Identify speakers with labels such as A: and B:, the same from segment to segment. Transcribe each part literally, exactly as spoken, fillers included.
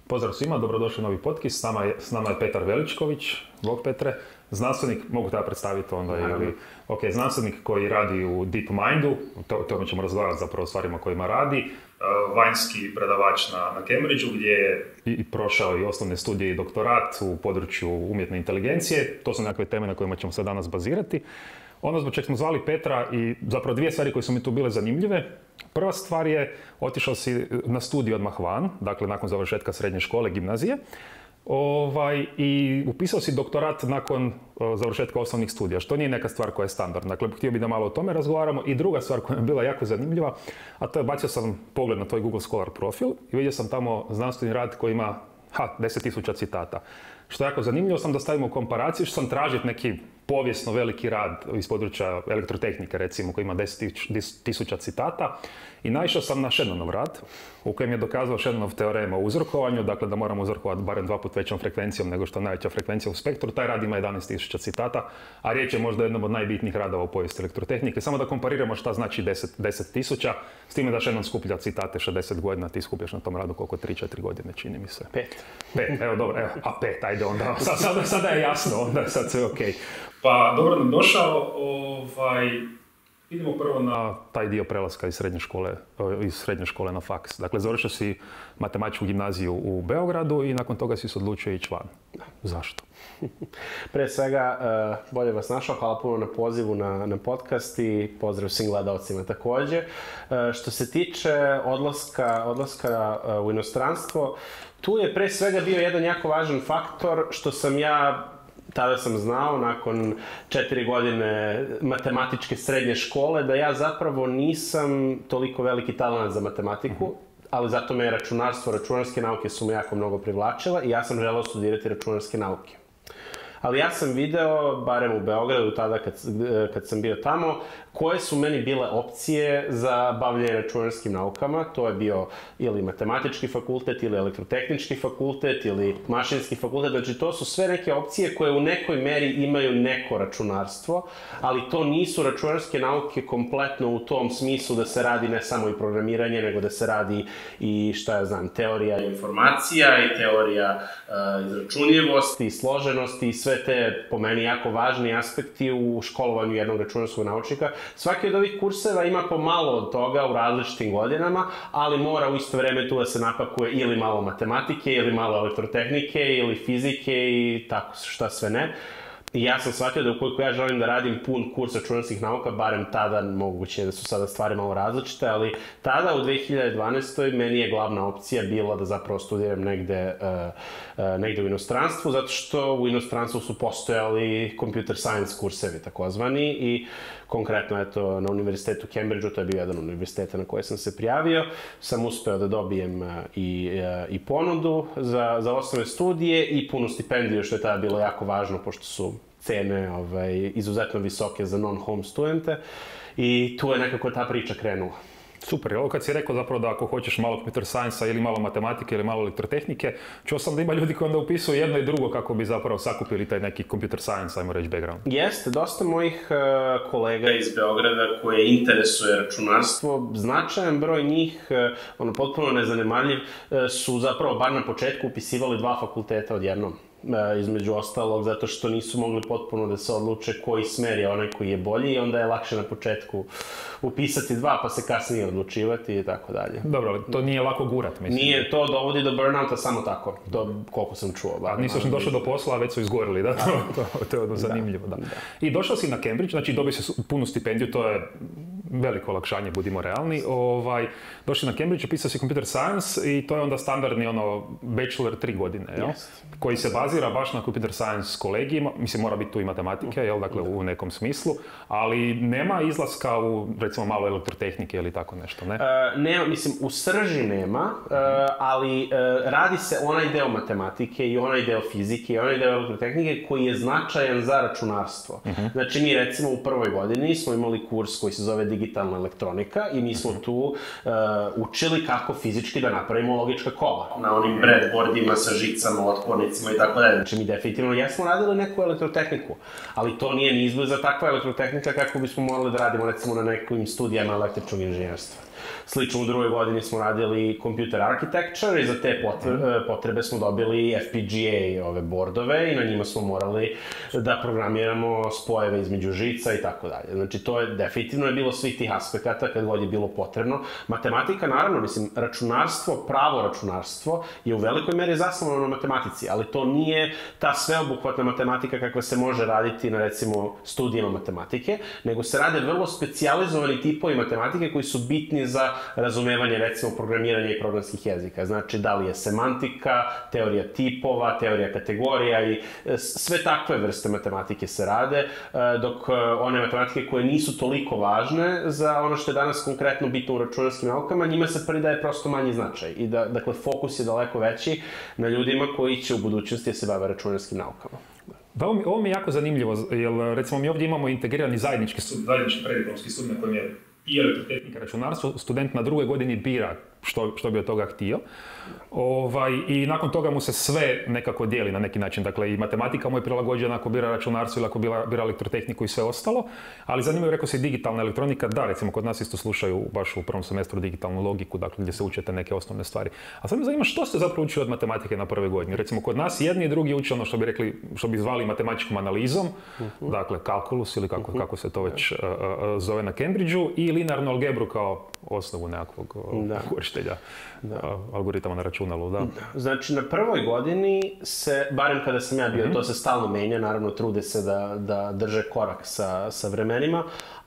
A: Pozdrav svima, dobrodošli na novi podcast. S nama je, s nama je Petar Veličković, Bog Petre, znanstvenik, mogu da predstaviti onda ili... Ok, znanstvenik koji radi u DeepMindu, to, to ćemo razgovarati zapravo o stvarima kojima radi, uh, vanjski predavač na, na Cambridgeu gdje je i, i prošao i osnovne studije i doktorat u području umjetne inteligencije. To su nekakve teme na kojima ćemo se danas bazirati. Ono zbog čeg smo zvali Petra i zapravo dvije stvari koje su mi tu bile zanimljive. Prva stvar je, otišao si na studij odmah van, dakle nakon završetka srednje škole, gimnazije, ovaj, i upisao si doktorat nakon o, završetka osnovnih studija, što nije neka stvar koja je standardna. Dakle, htio bih da malo o tome razgovaramo. I druga stvar koja je bila jako zanimljiva, a to je, bacio sam pogled na tvoj Google Scholar profil i vidio sam tamo znanstveni rad koji ima ha, deset tisuća citata. Što je jako zanimljivo, sam da stavimo u komparaciju, što sam tražiti neki povijesno veliki rad iz područja elektrotehnike, recimo, koji ima deset tisuća citata. I naišao sam na Shannonov rad, u kojem je dokazao Shannonov teorem o uzorkovanju, dakle da moramo uzorkovati barem dva put većom frekvencijom nego što je najveća frekvencija u spektru. Taj rad ima jedanaest tisuća citata, a riječ je možda jednom od najbitnijih radova u povijesti elektrotehnike. Samo da kompariramo šta znači deset tisuća, s time da Shannon skuplja citate šezdeset godina, ti skupljaš na tom radu koliko tri četiri godine, čini mi se.
B: Pet.
A: Pet, evo dobro, evo, a pet, ajde onda, sad, sad, sada je jasno, onda sad sve ok. Pa dobro nam došao, ovaj... Idemo prvo na taj dio prelaska iz srednje škole, iz srednje škole na faks. Dakle, završio si matematičku gimnaziju u Beogradu i nakon toga si se odlučio ići van. Zašto?
B: Pre svega, uh, bolje vas našao. Hvala puno na pozivu na, na podcast i pozdrav svim gledalcima također. Uh, što se tiče odlaska, odlaska uh, u inostranstvo, tu je pre svega bio jedan jako važan faktor što sam ja tada sam znao, nakon četiri godine matematičke srednje škole, da ja zapravo nisam toliko veliki talent za matematiku, ali zato me računarstvo, računarske nauke su me jako mnogo privlačila i ja sam želeo studirati računarske nauke. Ali ja sam video, barem u Beogradu, tada kad, kad sam bio tamo, koje su meni bile opcije za bavljanje računarskim naukama. To je bio ili matematički fakultet, ili elektrotehnički fakultet, ili mašinski fakultet. Znači, to su sve neke opcije koje u nekoj meri imaju neko računarstvo, ali to nisu računarske nauke kompletno u tom smislu da se radi ne samo i programiranje, nego da se radi i, šta ja znam, teorija informacija i teorija uh, izračunljivosti i složenosti i sve te, po meni, jako važni aspekti u školovanju jednog računarskog naučnika. Svaki od ovih kurseva ima pomalo od toga u različitim godinama, ali mora u isto vreme tu da se napakuje ili malo matematike, ili malo elektrotehnike, ili fizike i tako šta sve ne. I ja sam shvatio da ukoliko ja želim da radim pun kurs računarskih nauka, barem tada, moguće da su sada stvari malo različite, ali tada u dve hiljade dvanaestoj meni je glavna opcija bila da zapravo studiram negde, uh, uh, negde u inostranstvu, zato što u inostranstvu su postojali computer science kursevi takozvani i konkretno, eto, na univerzitetu Cambridgeu, to je bio jedan univerziteta na koje sam se prijavio, sam uspeo da dobijem uh, i, uh, i ponudu za, za osnovne studije i punu stipendiju, što je tada bilo jako važno, pošto su cene ovaj, izuzetno visoke za non-home studente i tu je nekako ta priča krenula.
A: Super, ovo kad si rekao zapravo da ako hoćeš malo computer science-a ili malo matematike ili malo elektrotehnike, čuo sam da ima ljudi koji onda upisuju jedno i drugo kako bi zapravo sakupili taj neki computer science, ajmo reći, background.
B: Jeste, dosta mojih uh, kolega iz Beograda koje interesuje računarstvo, značajan broj njih, uh, ono potpuno nezanemarljiv, uh, su zapravo bar na početku upisivali dva fakulteta odjednom. Između ostalog, zato što nisu mogli potpuno da se odluče koji smer je onaj koji je bolji i onda je lakše na početku upisati dva pa se kasnije odlučivati i tako dalje.
A: Dobro, ali to nije lako gurat, mislim.
B: Nije, to dovodi do burnouta samo tako, to koliko sam čuo.
A: A nisu još došli do posla, a već su izgorili, da? To, to, to je ono zanimljivo, da. da. I došao si na Cambridge, znači dobio si punu stipendiju, to je veliko olakšanje, budimo realni. Ovaj, došli na Cambridge, upisao si computer science i to je onda standardni ono bachelor tri godine, jel? Yes. Koji se bazira baš na computer science kolegijima, mislim mora biti tu i matematike, jel, dakle u nekom smislu, ali nema izlaska u recimo malo elektrotehnike ili tako nešto, ne?
B: Uh, nema, mislim u srži nema, uh, ali uh, radi se onaj deo matematike i onaj deo fizike i onaj deo elektrotehnike koji je značajan za računarstvo. Uh-huh. Znači mi recimo u prvoj godini smo imali kurs koji se zove digitalna elektronika i mi smo tu uh, učili kako fizički da napravimo logička kola. Na onim breadboardima sa žicama, otpornicima i tako dalje. Znači mi definitivno jesmo radili neku elektrotehniku, ali to nije ni izbliza takva elektrotehnika kako bismo morali da radimo recimo na nekim studijama električnog inženjerstva. Slično u drugoj godini smo radili computer architecture i za te potrebe, potrebe smo dobili F P G A ove bordove i na njima smo morali da programiramo spojeve između žica i tako dalje. Znači to je definitivno je bilo svih tih aspekata kad god je bilo potrebno. Matematika, naravno, mislim, računarstvo, pravo računarstvo je u velikoj meri zasnovano na matematici, ali to nije ta sveobuhvatna matematika kakva se može raditi na, recimo, studijama matematike, nego se rade vrlo specijalizovani tipovi matematike koji su bitni za razumevanje, recimo, programiranja i programskih jezika. Znači, da li je semantika, teorija tipova, teorija kategorija i sve takve vrste matematike se rade, dok one matematike koje nisu toliko važne za ono što je danas konkretno bitno u računarskim naukama, njima se pridaje prosto manji značaj. I da, dakle, fokus je daleko veći na ljudima koji će u budućnosti se bave računarskim naukama.
A: Ovo mi, ovo mi je jako zanimljivo, jer recimo mi ovdje imamo integrirani zajednički, zajednički prediplomski studij na kojem je i elektrotehnika, računarstvo, student na drugoj godini bira što, što bi od toga htio. Ovaj, I nakon toga mu se sve nekako dijeli na neki način. Dakle, i matematika mu je prilagođena ako bira računarstvo ili ako bira, bira elektrotehniku i sve ostalo. Ali zanimljivo, rekao se, digitalna elektronika. Da, recimo, kod nas isto slušaju baš u prvom semestru digitalnu logiku, dakle, gdje se učete neke osnovne stvari. A sad me zanima što ste zapravo učili od matematike na prvoj godini. Recimo, kod nas jedni i drugi uče ono što bi rekli, što bi zvali matematičkom analizom, uh-huh. dakle, kalkulus ili kako, uh-huh. kako se to već uh, uh, zove na Cambridgeu, i linearnu algebru kao osnovu nekakvog uh, korištenja uh, algoritama na računalu, da.
B: Znači, na prvoj godini se, barem kada sam ja bio, mm-hmm. to se stalno menja, naravno trude se da, da drže korak sa, sa vremenima,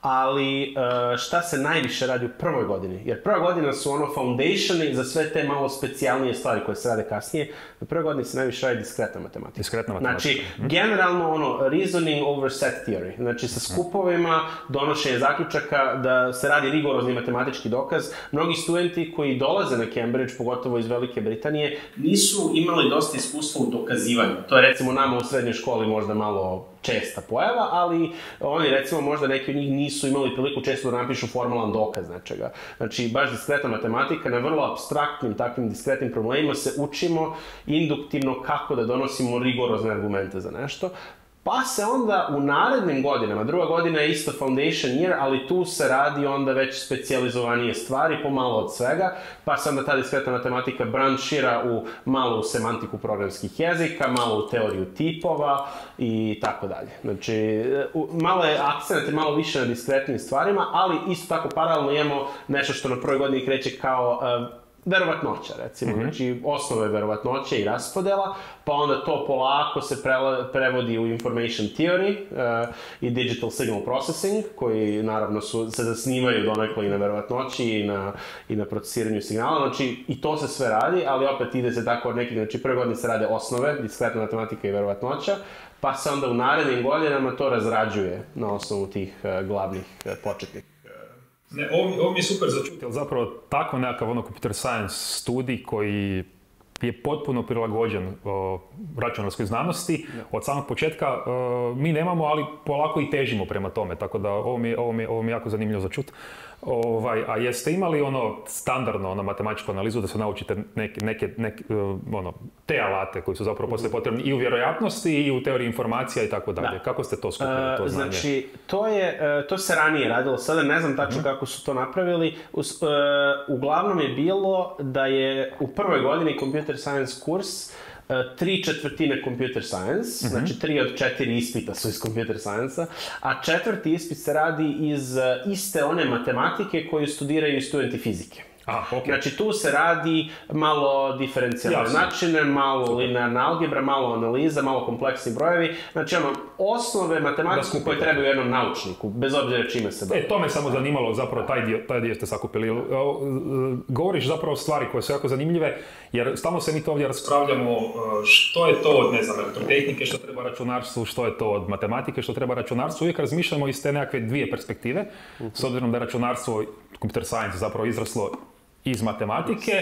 B: ali šta se najviše radi u prvoj godini? Jer prva godina su ono foundationi za sve te malo specijalnije stvari koje se rade kasnije. Na prvoj godini se najviše radi diskretna matematika.
A: Diskretna matematika.
B: Znači, mm-hmm. generalno ono, reasoning over set theory. Znači, sa skupovima, donošenje zaključaka, da se radi rigorozni matematički dokaz. Mnogi studenti koji dolaze na Cambridge, pogotovo iz Velike Britanije, nisu imali dosta iskustva u dokazivanju. To je recimo nama u srednjoj školi možda malo česta pojava, ali oni recimo možda neki od njih nisu imali priliku često da napišu formalan dokaz nečega. Znači, baš diskretna matematika, na vrlo apstraktnim takvim diskretnim problemima se učimo induktivno kako da donosimo rigorozne argumente za nešto. Pa se onda u narednim godinama, druga godina je isto foundation year, ali tu se radi onda već specijalizovanije stvari, pomalo od svega, pa se onda ta diskretna matematika branšira u malo u semantiku programskih jezika, malo u teoriju tipova i tako dalje. Znači, malo je akcent, malo više na diskretnim stvarima, ali isto tako paralelno imamo nešto što na prvoj godini kreće kao uh, verovatnoća, recimo, mm-hmm. znači osnove verovatnoće i raspodela, pa onda to polako se prela, prevodi u information theory uh, i digital signal processing, koji naravno su, se zasnivaju donekle i na verovatnoći i na, i na procesiranju signala, znači i to se sve radi, ali opet ide se tako od nekih, znači prve godine se rade osnove, diskretna matematika i verovatnoća, pa se onda u narednim godinama to razrađuje na osnovu tih uh, glavnih uh, početnih.
A: Ne, ovo, ovo mi je super začuti, ali zapravo tako nekakav ono computer science studij koji je potpuno prilagođen o, računarskoj znanosti. Ja. Od samog početka o, mi nemamo, ali polako i težimo prema tome, tako da ovo mi, ovo mi, ovo mi je jako zanimljivo začuti. Ovaj, a jeste imali ono standardno ono, matematičku analizu da se naučite neke, neke, neke ono, te alate koji su zapravo poslije potrebni i u vjerojatnosti i u teoriji informacija i tako dalje. Kako ste to skupili, to znanje?
B: Znači, to, je, to se ranije radilo, sada ne znam tačno mm. kako su to napravili. U, uh, uglavnom je bilo da je u prvoj godini computer science kurs tri četvrtine computer science, mm-hmm. znači tri od četiri ispita su iz computer science-a, a četvrti ispit se radi iz iste one matematike koju studiraju studenti fizike.
A: Ah, okay.
B: Znači tu se radi malo diferencijalne načine, malo Super. linearna algebra, malo analiza, malo kompleksni brojevi. Znači ono, osnove matematike koje trebaju jednom naučniku, bez obzira čime se bavi.
A: E, to me samo zanimalo, zapravo taj dio, taj dio ste sakupili. Govoriš zapravo stvari koje su jako zanimljive, jer stalno se mi to ovdje raspravljamo što je to od, ne znam, elektrotehnike, što treba računarstvu, što je to od matematike, što treba računarstvu. Uvijek razmišljamo iz te nekakve dvije perspektive, uh-huh. s obzirom da je računarstvo, computer science zapravo izraslo iz matematike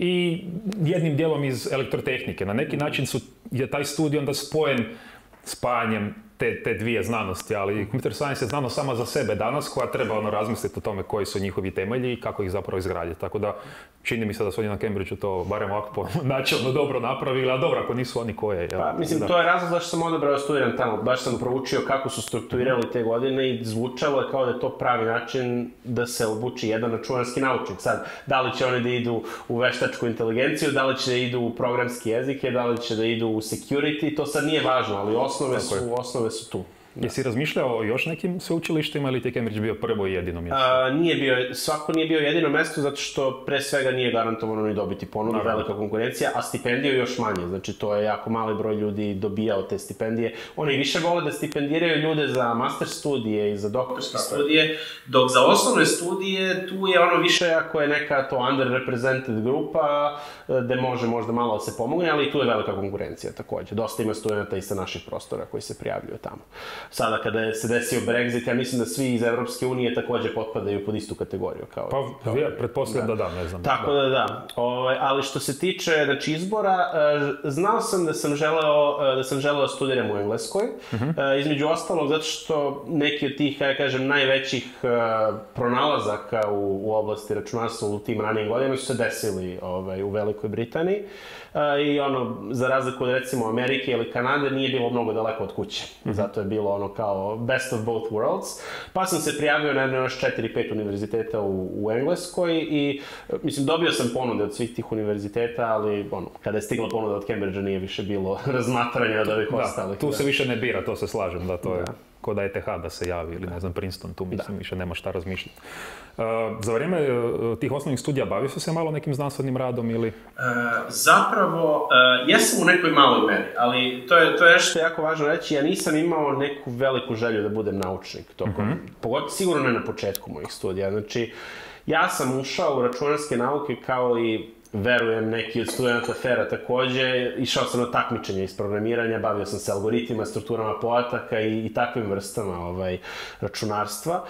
A: i jednim dijelom iz elektrotehnike. Na neki način su, je taj studij onda spojen spajanjem te, te dvije znanosti, ali computer science je znanost sama za sebe danas koja treba ono razmisliti o tome koji su njihovi temelji i kako ih zapravo izgraditi. Tako da čini mi se da su oni na Cambridgeu to barem ovako po načelno dobro napravili, a dobro ako nisu oni koje. Jel?
B: Pa, mislim,
A: da.
B: to je razlog zašto sam odabrao studiram tamo. Baš sam proučio kako su strukturirali te godine i zvučalo je kao da je to pravi način da se obuči jedan računarski naučnik. Sad, da li će oni da idu u veštačku inteligenciju, da li će da idu u programske jezike, da li će da idu u security, to sad nije važno, ali osnove, su, osnove su tu.
A: Da. Jesi razmišljao o još nekim sveučilištima ili ti je Cambridge bio prvo i jedino mjesto?
B: A, nije bio, svako nije bio jedino mjesto zato što pre svega nije garantovano ni dobiti ponudu,
A: Naravno.
B: velika konkurencija, a stipendije još manje, znači to je jako mali broj ljudi dobijao te stipendije. Oni više vole da stipendiraju ljude za master studije i za doktorske studije, dok za osnovne studije tu je ono više ako je neka to underrepresented grupa gde može možda malo da se pomogne, ali tu je velika konkurencija također. Dosta ima studenta i sa naših prostora koji se prijavljuju tamo. Sada kada se desio Brexit, ja mislim da svi iz Evropske unije također potpadaju pod istu kategoriju. Kao,
A: pa, ja pretpostavljam da. da da, ne znam.
B: Tako da, da. da. Ove, ali što se tiče znači, izbora, znao sam da sam želeo da sam želeo da studiram u Engleskoj. Uh-huh. Između ostalog, zato što neki od tih, ja kažem, najvećih pronalazaka u, u oblasti računarstva u tim ranijim godinama su se desili ovaj, u Velikoj Britaniji. I ono, za razliku od recimo Amerike ili Kanade, nije bilo mnogo daleko od kuće. Mm-hmm. Zato je bilo ono kao best of both worlds. Pa sam se prijavio na još četiri pet univerziteta u, u Engleskoj i mislim, dobio sam ponude od svih tih univerziteta, ali ono, kada je stigla ponuda od Cambridgea nije više bilo razmatranja od ovih ostalih.
A: Tu
B: da.
A: se više ne bira, to se slažem, da to je
B: da.
A: Ko da E T H da se javi ili ne znam Princeton, tu mislim da. Više nema šta razmišljati. Uh, za vrijeme uh, tih osnovnih studija bavio si se malo nekim znanstvenim radom ili?
B: Uh, zapravo, uh, jesam u nekoj maloj meri, ali to je, to je nešto jako važno reći, ja nisam imao neku veliku želju da budem naučnik tokom, mm-hmm. pogotovo sigurno ne na početku mojih studija. Znači, ja sam ušao u računarske nauke kao i verujem, neki od studenta Fera takođe, išao sam na takmičenje iz programiranja, bavio sam se algoritmima, strukturama podataka i, i takvim vrstama ovaj, računarstva.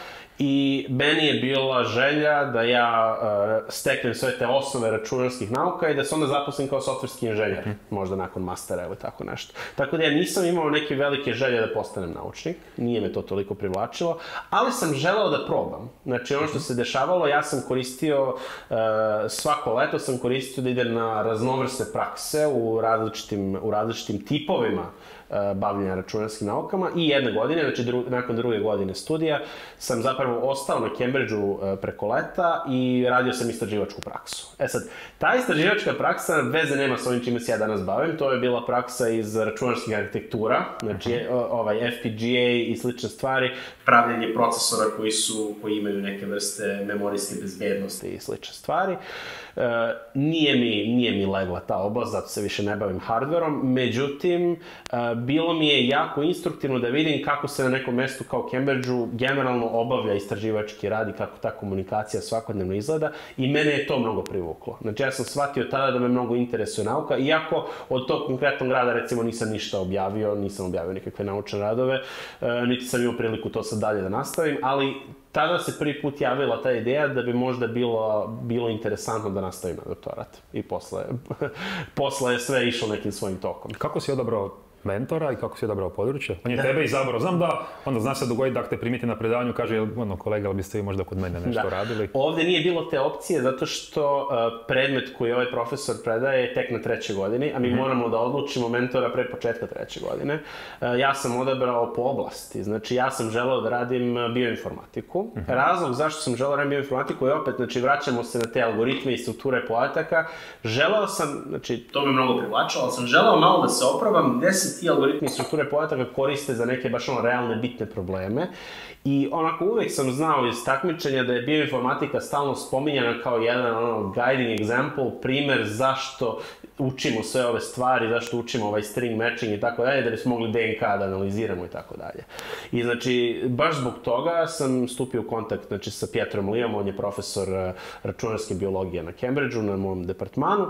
B: I meni je bila želja da ja uh, steknem sve te osnove računarskih nauka i da se onda zaposlim kao softverski inženjer, mm. možda nakon mastera ili tako nešto. Tako da ja nisam imao neke velike želje da postanem naučnik, nije me to toliko privlačilo, ali sam želeo da probam. Znači ono što se dešavalo, ja sam koristio, uh, svako leto sam koristio da idem na raznovrsne prakse u različitim, u različitim tipovima bavljenja računarskim naukama i jedne godine, znači dru, nakon druge godine studija, sam zapravo ostao na Cambridgeu preko leta i radio sam istraživačku praksu. E sad, ta istraživačka praksa veze nema s ovim čime se ja danas bavim, to je bila praksa iz računarskih arhitektura, znači ovaj F P G A i slične stvari, pravljenje procesora koji su, koji imaju neke vrste memorijske bezbednosti i slične stvari. Uh, nije mi, nije mi legla ta oblast, zato se više ne bavim hardverom, međutim, uh, bilo mi je jako instruktivno da vidim kako se na nekom mestu kao Cambridgeu generalno obavlja istraživački rad i kako ta komunikacija svakodnevno izgleda i mene je to mnogo privuklo. Znači ja sam shvatio tada da me mnogo interesuje nauka, iako od tog konkretnog rada recimo nisam ništa objavio, nisam objavio nikakve naučne radove, uh, niti sam imao priliku to sad dalje da nastavim, ali tada se prvi put javila ta ideja da bi možda bilo, bilo interesantno da nastavim na doktorat. I posle, posle je sve išlo nekim svojim tokom.
A: Kako si odabrao mentora i kako si odabrao područje? On je tebe izabrao. Znam da onda zna se dogoditi da te primiti na predavanju, kaže, ono, kolega, ali biste vi možda kod mene nešto da. radili?
B: Ovdje nije bilo te opcije zato što uh, predmet koji ovaj profesor predaje je tek na trećoj godini, a mi mm-hmm. moramo da odlučimo mentora pre početka treće godine. Uh, ja sam odabrao po oblasti, znači ja sam želeo da radim bioinformatiku. Mm-hmm. Razlog zašto sam želeo da radim bioinformatiku je opet, znači vraćamo se na te algoritme i strukture podataka. Želeo sam, znači to me mnogo privlačilo, ali sam želeo malo da se oprobam gde se ti algoritmi i strukture podataka koriste za neke baš ono realne bitne probleme. I onako uvek sam znao iz takmičenja da je bioinformatika stalno spominjana kao jedan ono guiding example, primer zašto učimo sve ove stvari, zašto učimo ovaj string matching i tako dalje, da bismo mogli D N K da analiziramo i tako dalje. I znači, baš zbog toga sam stupio u kontakt znači, sa Pietrom Leeom, on je profesor računarske biologije na Cambridgeu, na mom departmanu.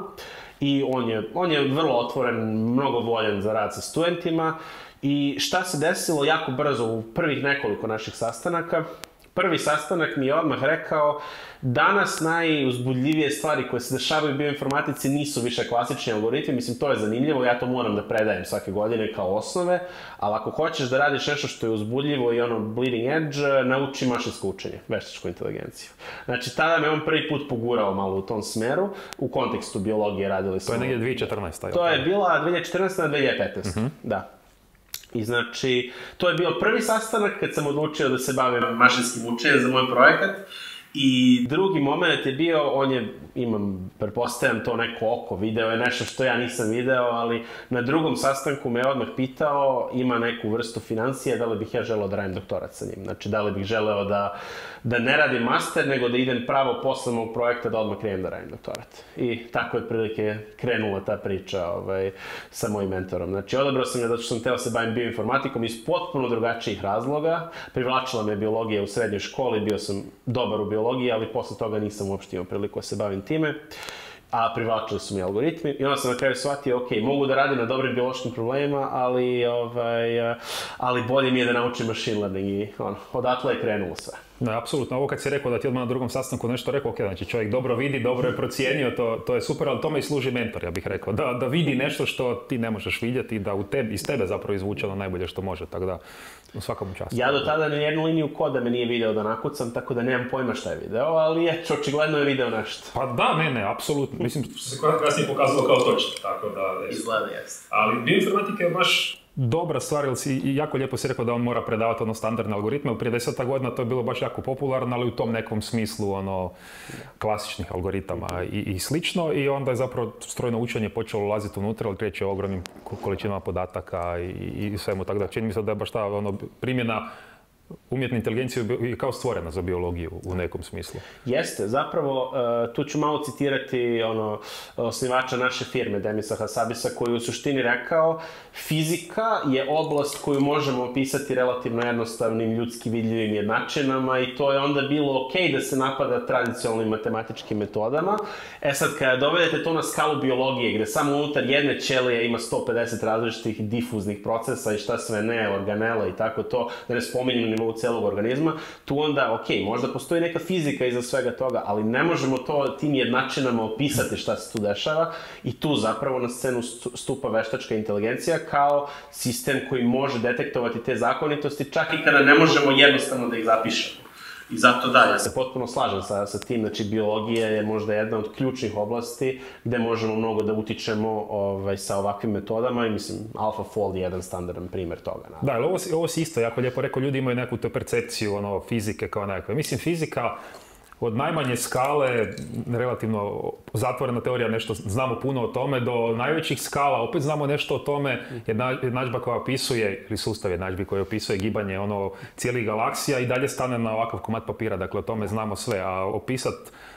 B: I on je, on je vrlo otvoren, mnogo voljan za rad sa studentima. I šta se desilo jako brzo u prvih nekoliko naših sastanaka, prvi sastanak mi je odmah rekao danas najuzbudljivije stvari koje se dešavaju u bioinformatici nisu više klasični algoritmi, mislim to je zanimljivo, ja to moram da predajem svake godine kao osnove, ali ako hoćeš da radiš nešto što je uzbudljivo i ono bleeding edge, nauči mašinsko učenje, veštačku inteligenciju. Znači tada me on prvi put pogurao malo u tom smeru, u kontekstu biologije radili smo.
A: To je negdje dvije tisuće četrnaeste.
B: To je bila dvije tisuće četrnaeste na dvije tisuće petnaeste. Uh-huh. Da. I znači, to je bio prvi sastanak kad sam odlučio da se bavim mašinskim učenjem za moj projekat. I drugi moment je bio, on je, imam, pretpostavljam to neko oko, video je nešto što ja nisam video, ali na drugom sastanku me je odmah pitao, ima neku vrstu financije, da li bih ja želeo da radim doktorat sa njim. Znači, da li bih želeo da, da ne radim master, nego da idem pravo posle mog projekta da odmah krenem da radim doktorat. I tako je otprilike krenula ta priča ovaj, sa mojim mentorom. Znači, odabrao sam je zato što sam teo se bavim bioinformatikom iz potpuno drugačijih razloga. Privlačila me biologija u srednjoj školi, bio sam dobar u biologiji, ali posle toga nisam uopšte imao priliku da se bavim time. A privlačili su mi algoritmi i onda sam na kraju shvatio, ok, mogu da radim na dobrim biološkim problemima, ali, ovaj, ali bolje mi je da naučim machine learning i ono, odatle je krenulo sve.
A: No, apsolutno. Ovo kad si rekao da ti odmah na drugom sastanku nešto rekao, ok, znači čovjek dobro vidi, dobro je procijenio, to, to je super, ali tome i služi mentor, ja bih rekao. Da, da vidi nešto što ti ne možeš vidjeti i da u tebi, iz tebe zapravo izvuče ono najbolje što može, tako da u svakom času.
B: Ja do tada ni jednu liniju koda me nije video da nakucam, tako da nemam pojma šta je video, ali je, očigledno je video nešto.
A: Pa da, ne, ne, apsolutno. Mislim,
C: što se kasnije pokazalo kao točno, tako da...
B: Izgleda, jest.
C: Ali bioinformatika je baš
A: dobra stvar, jer si jako lijepo si rekao da on mora predavati ono standardne algoritme. Prije deseta godina to je bilo baš jako popularno, ali u tom nekom smislu ono klasičnih algoritama i, i slično. I onda je zapravo strojno učenje počelo ulaziti unutra, ali riječ je o ogromnim količinama podataka i, i svemu. Tako da čini mi se da je baš ta ono, primjena umjetne inteligencije je kao stvorena za biologiju u nekom smislu.
B: Jeste, zapravo tu ću malo citirati ono, osnivača naše firme, Demisa Hassabisa, koji u suštini rekao fizika je oblast koju možemo opisati relativno jednostavnim, ljudski vidljivim jednačinama i to je onda bilo ok da se napada tradicionalnim matematičkim metodama. E sad, kada dovedete to na skalu biologije, gde samo unutar jedne ćelije ima sto pedeset različitih difuznih procesa i šta sve ne, organela i tako to, da ne spominjem nivou celog organizma, tu onda, ok, možda postoji neka fizika iza svega toga, ali ne možemo to tim jednačinama opisati šta se tu dešava i tu zapravo na scenu stupa veštačka inteligencija kao sistem koji može detektovati te zakonitosti, čak i kada ne možemo jednostavno da ih zapišemo. I zato da, ja se potpuno slažem sa, sa tim, znači biologija je možda jedna od ključnih oblasti gde možemo mnogo da utičemo ovaj, sa ovakvim metodama i mislim AlphaFold je jedan standardan primjer toga. Naravno.
A: Da, ali ovo, ovo si isto jako lijepo rekao, ljudi imaju neku tu percepciju ono, fizike kao nekakve. Mislim, fizika od najmanje skale, relativno zatvorena teorija, nešto znamo puno o tome, do najvećih skala, opet znamo nešto o tome, jedna, jednadžba koja opisuje, ili sustav jednadžbi koji opisuje gibanje ono, cijelih galaksija i dalje stane na ovakav komad papira, dakle o tome znamo sve, a opisat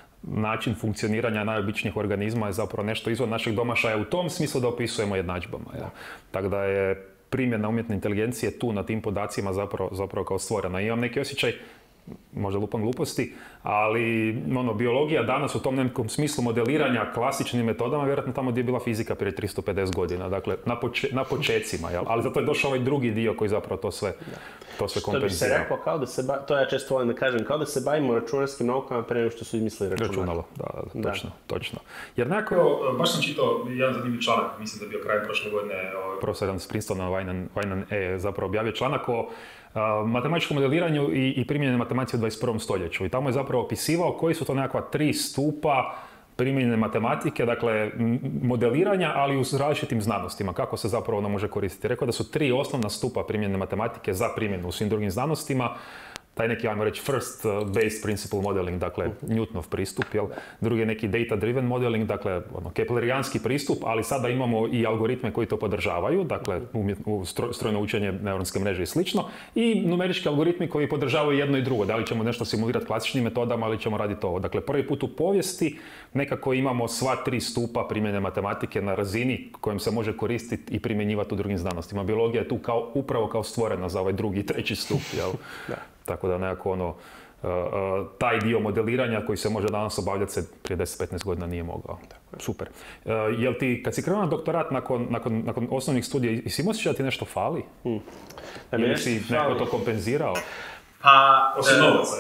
A: način funkcioniranja najobičnijih organizma je zapravo nešto izvan našeg domašaja u tom smislu da opisujemo jednadžbama. Ja. Tako da je primjena umjetne inteligencije tu na tim podacima zapravo, zapravo kao stvorena. I imam neki osjećaj, možda lupam gluposti, ali ono, biologija danas u tom nekom smislu modeliranja klasičnim metodama, vjerojatno tamo gdje je bila fizika prije tristo pedeset godina, dakle na, poče, na počecima, jel? Ali zato je došao ovaj drugi dio koji zapravo to sve, to sve kompenzira.
B: Što bi se rekao, kao da se ba... to ja često volim da kažem, kao da se bavimo računarskim naukama pre nego što su izmislili računalo.
A: Računalo, da, da, točno, da. točno. Jer nekako...
C: Evo, baš sam čitao jedan zanimljiv članak, mislim da je bio kraj prošle godine. Ovaj...
A: Profesor iz Princetona, Vajnan, Vajnan E, je zapravo objavio članak o Uh, matematičkom modeliranju i, i primjenjenoj matematici u dvadeset prvom stoljeću. I tamo je zapravo opisivao koji su to nekakva tri stupa primijenjene matematike, dakle modeliranja, ali u različitim znanostima, kako se zapravo ono može koristiti. Rekao da su tri osnovna stupa primjenjene matematike za primjenu u svim drugim znanostima. Taj neki, ajmo reći, first based principle modeling, dakle Newtonov pristup, jel? Drugi je neki data driven modeling, dakle ono, keplerijanski pristup, ali sada imamo i algoritme koji to podržavaju, dakle umjetno, strojno učenje, neuronske mreže i slično, i numerički algoritmi koji podržavaju jedno i drugo, da li ćemo nešto simulirati klasičnim metodama, ali ćemo raditi ovo. Dakle, prvi put u povijesti nekako imamo sva tri stupa primjene matematike na razini kojim se može koristiti i primjenjivati u drugim znanostima. Biologija je tu kao, upravo kao stvorena za ovaj drugi i treći stup, jel? Da. Tako da nekako ono, uh, uh, taj dio modeliranja koji se može danas obavljati se prije deset do petnaest godina nije mogao. Super. Uh, jel ti, kad si krenuo na doktorat nakon, nakon, nakon osnovnih studija, si imao osjećaj da ti nešto fali? Hmm. Da mi Ili si neko to kompenzirao?
B: Pa...
C: Osim novaca.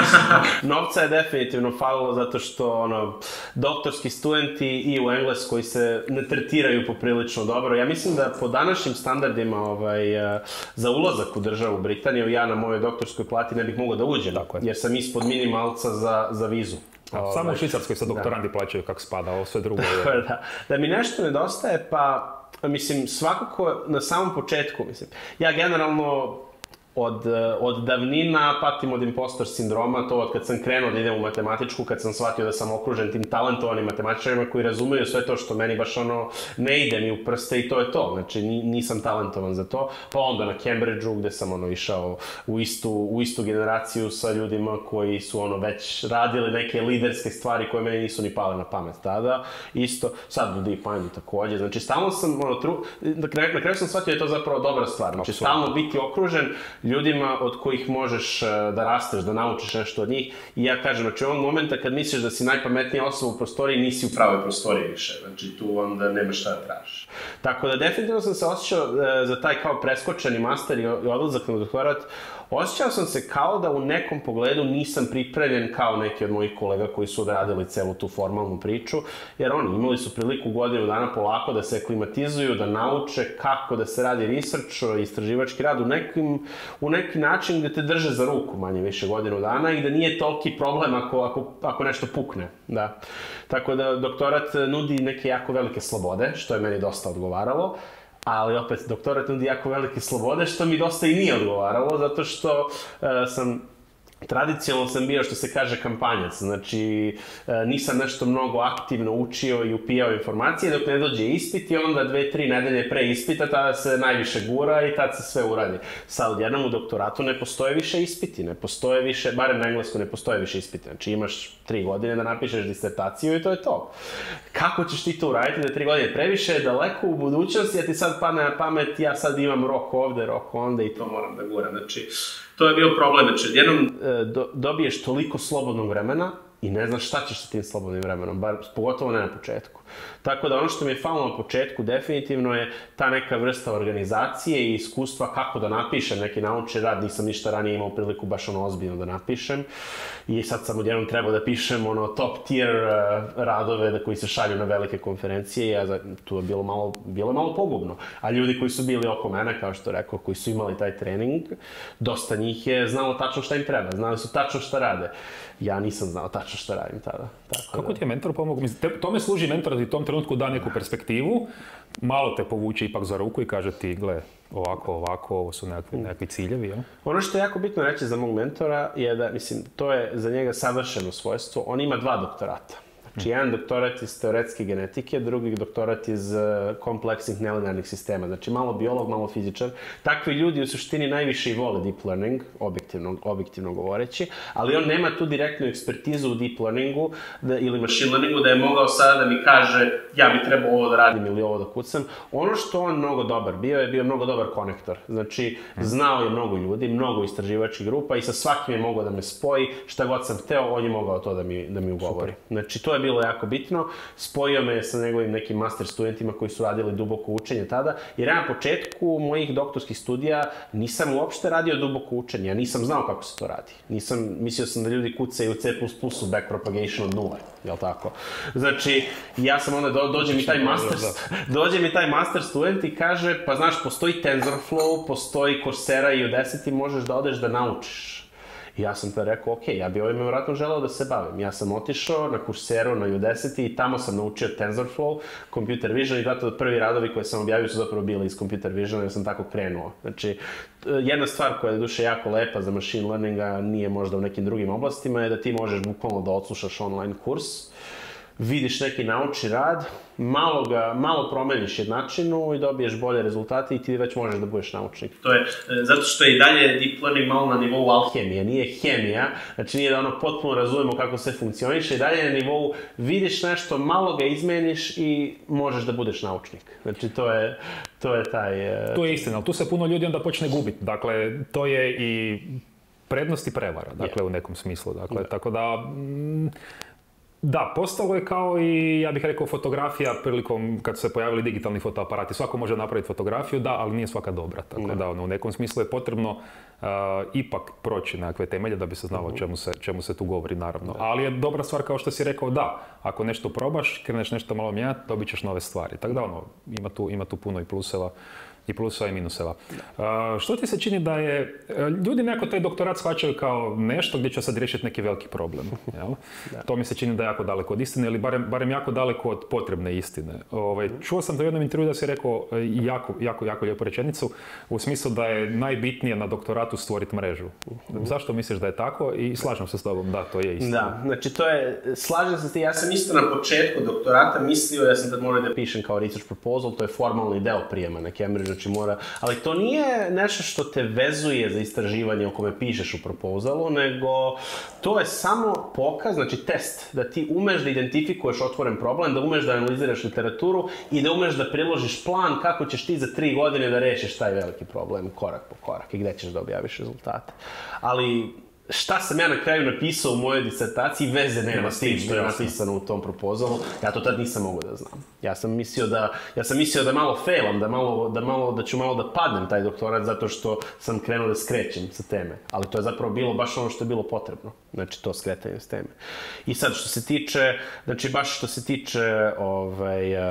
B: Novca je definitivno falilo zato što ono, doktorski studenti i u Engleskoj se ne tretiraju poprilično dobro. Ja mislim da po današnjim standardima ovaj, za ulazak u državu Britaniju ja na mojoj doktorskoj plati ne bih mogao da uđem, jer sam ispod minimalca za, za vizu.
A: A, samo u Švicarskoj se doktorandi da. plaćaju kako spada, ovo sve drugo je...
B: da, da mi nešto nedostaje, pa mislim svakako na samom početku, mislim, ja generalno Od, od davnina patim od impostor sindroma, to od kad sam krenuo da idem u matematičku, kad sam shvatio da sam okružen tim talentovanim matematičarima koji razumiju sve to što meni baš ono ne ide mi u prste i to je to, znači nisam talentovan za to, pa onda na Cambridgeu gde sam ono išao u istu, u istu generaciju sa ljudima koji su ono već radili neke liderske stvari koje meni nisu ni pale na pamet tada, isto, sad u DeepMindu takođe, znači stalno sam ono, tru, na kraju sam shvatio da je to zapravo dobra stvar, znači stalno biti okružen ljudima od kojih možeš da rasteš, da naučiš nešto od njih. I ja kažem, znači ovog momenta kad misliš da si najpametnija osoba u prostoriji, nisi u pravoj prostoriji više. Znači tu onda nema šta da tražiš. Tako da definitivno sam se osjećao za taj kao preskočeni master i odlazak na doktorat. Osjećao sam se kao da u nekom pogledu nisam pripremljen kao neki od mojih kolega koji su odradili celu tu formalnu priču, jer oni imali su priliku godinu dana polako da se aklimatizuju, da nauče kako da se radi research, istraživački rad u nekim, u neki način gde te drže za ruku manje više godinu dana i da nije toliki problem ako, ako, ako nešto pukne. Da. Tako da doktorat nudi neke jako velike slobode, što je meni dosta odgovaralo, ali opet doktorat nudi jako velike slobode, što mi dosta i nije odgovaralo, zato što uh, sam... Tradicionalno sam bio, što se kaže, kampanjac, znači nisam nešto mnogo aktivno učio i upijao informacije dok ne dođe ispit i onda dve, tri nedelje pre ispita tada se najviše gura i tada se sve uradi. Sad odjednom u doktoratu ne postoje više ispiti, ne postoje više, barem na englesku ne postoje više ispiti, znači imaš tri godine da napišeš disertaciju i to je to. Kako ćeš ti to uraditi da tri godine previše, daleko u budućnosti, ja ti sad padne na pamet, ja sad imam rok ovde, rok onda i to moram da guram, znači to je bio problem, znači jednom do, dobiješ toliko slobodnog vremena i ne znaš šta ćeš sa tim slobodnim vremenom, bar pogotovo ne na početku. Tako da ono što mi je falilo na početku definitivno je ta neka vrsta organizacije i iskustva kako da napišem neki naučni rad. Nisam ništa ranije imao priliku baš ono ozbiljno da napišem i sad sam odjednom trebao da pišem ono top tier uh, radove da koji se šalju na velike konferencije i ja, tu je bilo malo, bilo malo pogubno. A ljudi koji su bili oko mene, kao što rekao, koji su imali taj trening, dosta njih je znalo tačno šta im treba, znali su tačno šta rade. Ja nisam znao tačno šta radim tada. Tako
A: Kako
B: da...
A: ti je mentor pomogao? Tome služi mentor da ti u tom trenutku da neku perspektivu, malo te povuče ipak za ruku i kaže ti, gle, ovako, ovako, ovo su nekakvi, nekakvi ciljevi, ja?
B: Ono što je jako bitno reći za mog mentora je da, mislim, to je za njega savršeno svojstvo. On ima dva doktorata. Znači, jedan doktorat iz teoretske genetike, drugi doktorat iz uh, kompleksnih nelinearnih sistema. Znači, malo biolog, malo fizičar. Takvi ljudi u suštini najviše i vole deep learning, objektivno, objektivno govoreći, ali on nema tu direktnu ekspertizu u deep learningu da, ili machine learningu da je mogao sada da mi kaže ja bi trebao ovo da radim ili ovo da kucam. Ono što on mnogo dobar bio je bio mnogo dobar konektor. Znači, znao je mnogo ljudi, mnogo istraživačkih grupa i sa svakim je mogao da me spoji. Šta god sam hteo, on je mogao to da mi, da mi ugovori. Super. Znači, to je bilo jako bitno. Spojio me sa njegovim nekim master studentima koji su radili duboko učenje tada, jer ja na početku mojih doktorskih studija nisam uopšte radio duboko učenje, ja nisam znao kako se to radi. Nisam, mislio sam da ljudi kucaju u C plus plus u backpropagation od nule, jel tako? Znači, ja sam onda, do, dođe mi taj master, dođe mi taj master student i kaže, pa znaš, postoji TensorFlow, postoji Coursera i Udacity, možeš da odeš da naučiš. I ja sam to rekao, ok, ja bi ovime vjerojatno želeo da se bavim. Ja sam otišao na Courseru, na Udacity i tamo sam naučio TensorFlow, Computer Vision i zato da prvi radovi koje sam objavio su zapravo bili iz Computer Visiona jer sam tako krenuo. Znači, jedna stvar koja je duše jako lepa za machine learninga, nije možda u nekim drugim oblastima, je da ti možeš bukvalno da odslušaš online kurs, vidiš neki naučni rad, malo ga, malo promeniš jednačinu i dobiješ bolje rezultate i ti već možeš da budeš naučnik. To je zato što je i dalje deep learning malo na nivou alhemije, nije hemija, znači nije da ono potpuno razumemo kako sve funkcioniše, i dalje na nivou vidiš nešto, malo ga izmeniš i možeš da budeš naučnik. Znači to je, to je taj...
A: To je istina, ali tu se puno ljudi onda počne gubiti. Dakle, to je i prednost i prevara, dakle, yeah. u nekom smislu. Dakle, yeah. tako da... Mm, Da, postalo je kao i, ja bih rekao, fotografija prilikom kad su se pojavili digitalni fotoaparati. Svako može napraviti fotografiju, da, ali nije svaka dobra. Tako da, ono, u nekom smislu je potrebno uh, ipak proći nekakve temelje da bi se znalo o čemu se, čemu se tu govori, naravno. Da. Ali je dobra stvar, kao što si rekao, da, ako nešto probaš, kreneš nešto malo mijenjati, dobit ćeš nove stvari. Tako da, ono, ima tu, ima tu puno i pluseva. I pluseva i minuseva. Uh, što ti se čini da je, ljudi nekako taj doktorat shvaćaju kao nešto gdje će sad riješiti neki veliki problem. Jel? To mi se čini da je jako daleko od istine, ili barem, barem jako daleko od potrebne istine. Ove, čuo sam da u jednom intervju da si rekao jako, jako, jako lijepu rečenicu, u smislu da je najbitnije na doktoratu stvoriti mrežu. Uh-huh. Zašto misliš da je tako? I slažem se s tobom, da, to je istina.
B: Da, znači to je, slažem se ti, ja sam isto na početku doktorata mislio, ja sam tad morao da pišem kao research proposal, to je formalni deo prijema na Cambridge. Znači mora, ali to nije nešto što te vezuje za istraživanje o kome pišeš u proposalu, nego to je samo pokaz, znači test, da ti umeš da identifikuješ otvoren problem, da umeš da analiziraš literaturu i da umeš da priložiš plan kako ćeš ti za tri godine da rešiš taj veliki problem korak po korak i gde ćeš da objaviš rezultate. Ali šta sam ja na kraju napisao u mojoj disertaciji veze nema s tim što je napisano u tom proposalu, ja to tad nisam mogao da znam. Ja sam mislio da, ja sam mislio da malo failam, da, malo, da, malo, da ću malo da padnem taj doktorat zato što sam krenuo da skrećem sa teme. Ali to je zapravo bilo baš ono što je bilo potrebno. Znači to skretanje s teme. I sad što se tiče, znači baš što se tiče ovaj,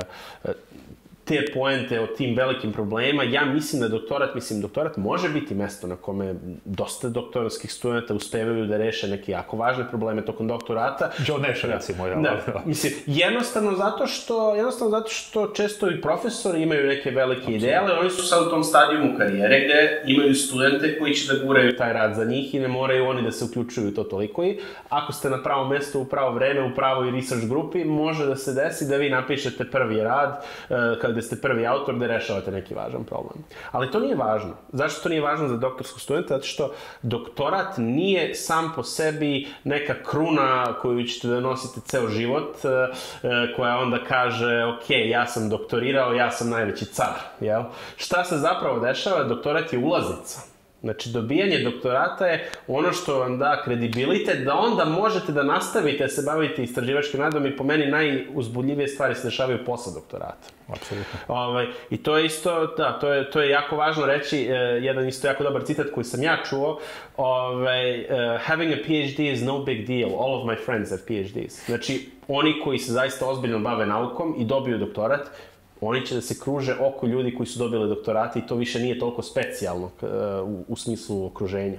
B: te poente o tim velikim problemima, ja mislim da doktorat, mislim, doktorat može biti mesto na kome dosta doktorskih studenta uspevaju da reše neke jako važne probleme tokom doktorata.
A: Joe Nash, recimo, ja.
B: Da, mislim, jednostavno zato što, jednostavno zato što često i profesori imaju neke velike Absolut. Ideje, ali oni su sad u tom stadijumu karijere gde imaju studente koji će da guraju taj rad za njih i ne moraju oni da se uključuju to toliko i ako ste na pravom mestu, u pravo vreme, u pravoj research grupi, može da se desi da vi napišete prvi rad, kad gde ste prvi autor da rešavate neki važan problem. Ali to nije važno. Zašto to nije važno za doktorskog studenta? Zato što doktorat nije sam po sebi neka kruna koju ćete da nosite ceo život, koja onda kaže, ok, ja sam doktorirao, ja sam najveći car. Jel? Šta se zapravo dešava? Doktorat je ulaznica. Znači, dobijanje doktorata je ono što vam da kredibilitet, da onda možete da nastavite da se bavite istraživačkim radom i po meni najuzbudljivije stvari se dešavaju posle doktorata.
A: Apsolutno.
B: Ovaj, I to je isto, da, to je, to je jako važno reći, eh, jedan isto jako dobar citat koji sam ja čuo, ovaj, uh, having a PhD is no big deal, all of my friends have P H Ds. Znači, oni koji se zaista ozbiljno bave naukom i dobiju doktorat, oni će da se kruže oko ljudi koji su dobili doktorate i to više nije toliko specijalno u, u smislu okruženja.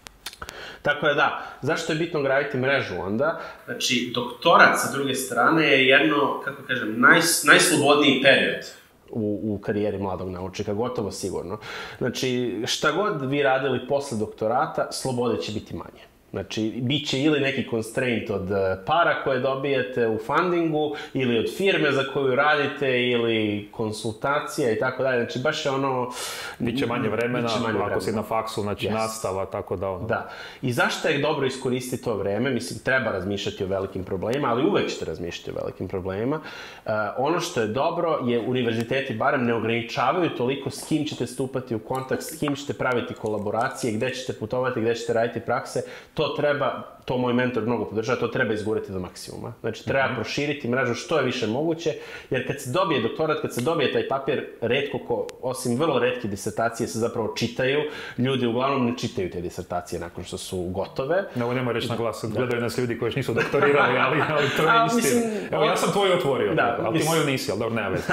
B: Tako da da, zašto je bitno graditi mrežu onda? Znači, doktorat sa druge strane je jedno, kako kažem, naj, najslobodniji period u, u karijeri mladog naučnika, gotovo sigurno. Znači, šta god vi radili posle doktorata, slobode će biti manje. Znači, bit će ili neki constraint od para koje dobijete u fundingu, ili od firme za koju radite, ili konsultacija i tako dalje. Znači, baš je ono...
A: Biće manje vremena,
B: biće manje
A: ako
B: vremena.
A: Si na faksu, znači yes. nastava, tako da ono...
B: Da. I zašto je dobro iskoristiti to vreme? Mislim, treba razmišljati o velikim problemima, ali uvek ćete razmišljati o velikim problemima. Uh, ono što je dobro je univerziteti barem ne ograničavaju toliko s kim ćete stupati u kontakt, s kim ćete praviti kolaboracije, gde ćete putovati, gde ćete raditi prakse. To treba, to moj mentor mnogo podržava, to treba izgurati do maksimuma. Znači, treba mm-hmm. proširiti mrežu što je više moguće, jer kad se dobije doktorat, kad se dobije taj papir, retko ko, osim vrlo retke disertacije se zapravo čitaju, ljudi uglavnom ne čitaju te disertacije nakon što su gotove.
A: Evo, nemoj reći na glas, gledaju nas ljudi koji još nisu doktorirali, ali, ali to je istina. Evo, ja sam tvoju otvorio, da, ali ti moju nisi, ali dobro, nema veze.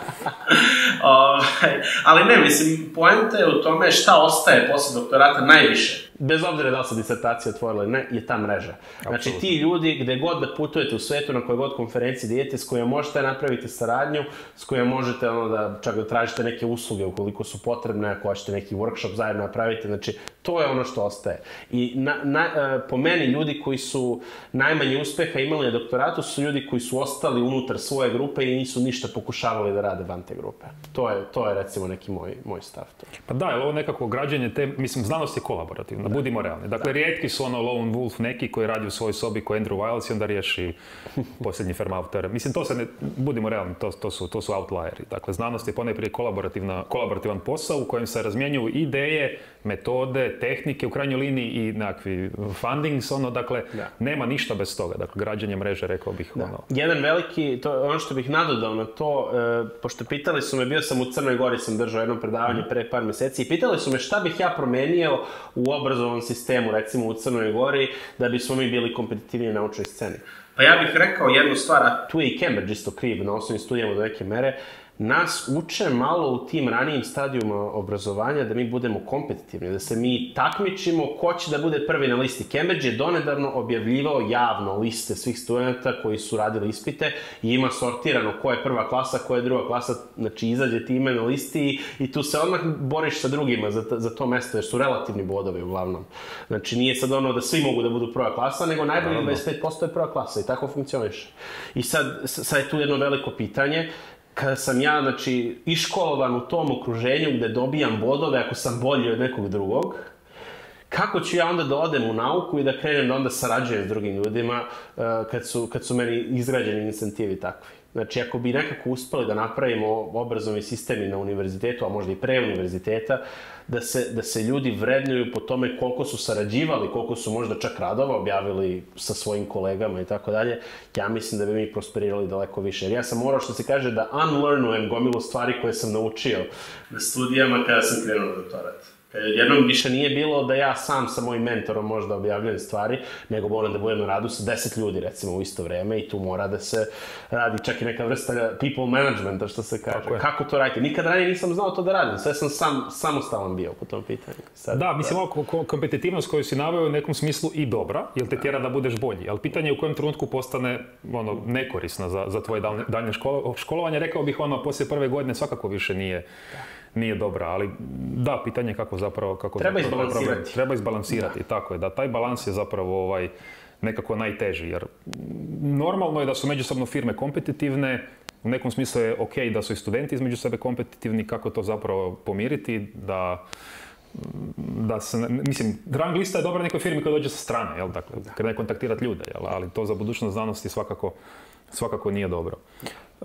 B: Ali ne, mislim, poenta je u tome šta ostaje posle doktorata najviše. Bez obzira da li se disertacija otvorila ili ne, je ta mreža. Znači, Absolutno. Ti ljudi, gde god da putujete u svetu, na kojoj god konferenciji da idete, s kojima možete napraviti saradnju, s kojima možete ono da čak da tražite neke usluge ukoliko su potrebne, ako hoćete neki workshop zajedno napraviti, znači, to je ono što ostaje. I na, na, po meni, ljudi koji su najmanje uspeha imali na doktoratu su ljudi koji su ostali unutar svoje grupe i nisu ništa pokušavali da rade van te grupe. To je, to je recimo neki moj, moj stav. To.
A: Pa da, je ovo nekako građenje te, mislim, znanost je kolaborativna. budimo realni. Dakle, rijetki su ono lone wolf neki koji radi u svojoj sobi ko Andrew Wiles i onda riješi posljednji Fermat teorem. Mislim, to se ne, budimo realni, to, to, su, to su outlieri. Dakle, znanost je ponajprije kolaborativna, kolaborativan posao u kojem se razmjenjuju ideje, metode, tehnike, u krajnjoj liniji i nekakvi fundings, ono, dakle, da. Nema ništa bez toga. Dakle, građenje mreže, rekao bih, da. Ono...
B: Jedan veliki, to, ono što bih nadodao na to, e, pošto pitali su me, bio sam u Crnoj Gori, sam držao jedno predavanje mm. pre par mjeseci i pitali su me šta bih ja promenio u obrazovnom sistemu, recimo u Crnoj Gori, da bismo mi bili kompetitivni na naučnoj sceni. Pa ja bih rekao jednu stvar, a tu je i Cambridge isto kriv na osnovnim studijama do neke mere, nas uče malo u tim ranijim stadijuma obrazovanja da mi budemo kompetitivni, da se mi takmičimo ko će da bude prvi na listi. Cambridge je donedavno objavljivao javno liste svih studenta koji su radili ispite i ima sortirano ko je prva klasa, ko je druga klasa, znači izađe ti ime na listi i tu se odmah boriš sa drugima za, za to mesto, jer su relativni bodovi uglavnom. Znači nije sad ono da svi mogu da budu prva klasa, nego najbolji dvadeset pet posto je prva klasa i tako funkcioniše. I sad, sad je tu jedno veliko pitanje. Kada sam ja, znači, iškolovan u tom okruženju gde dobijam bodove ako sam bolji od nekog drugog, kako ću ja onda da odem u nauku i da krenem da onda sarađujem s drugim ljudima uh, kad, su, kad su meni izgrađeni incentivi takvi? Znači, ako bi nekako uspeli da napravimo obrazovni sistem i na univerzitetu, a možda i pre univerziteta, da se, da se ljudi vrednuju po tome koliko su sarađivali, koliko su možda čak radova objavili sa svojim kolegama i tako dalje, ja mislim da bi mi prosperirali daleko više. Jer ja sam morao, što se kaže, da unlearnujem gomilu stvari koje sam naučio na studijama kada sam krenuo na doktorat. Jednom više nije bilo da ja sam sa mojim mentorom možda objavljujem stvari, nego moram da budem na radu sa deset ljudi, recimo, u isto vreme i tu mora da se radi čak i neka vrsta people managementa, što se kaže. Kako to radite? Nikad ranije nisam znao to da radim, sve sam sam, samostalan bio po tom pitanju. Sad,
A: da, mislim, ovo kompetitivnost koju si naveo je u nekom smislu i dobra, jer te tjera da budeš bolji, ali pitanje je u kojem trenutku postane ono, nekorisna za, za tvoje daljnje školo, školovanje. Rekao bih, ono, poslije prve godine svakako više nije... nije dobra, ali da, pitanje je kako zapravo... Kako
B: treba
A: zapravo,
B: izbalansirati.
A: Treba izbalansirati, da. Tako je, da taj balans je zapravo ovaj, nekako najteži, jer normalno je da su međusobno firme kompetitivne, u nekom smislu je ok da su i studenti između sebe kompetitivni, kako to zapravo pomiriti, da... da se, mislim, rang lista je dobra nekoj firmi koja dođe sa strane, jel, dakle, kada ne kontaktirati ljude, jel, ali to za budućnost znanosti svakako, svakako nije dobro. Uh,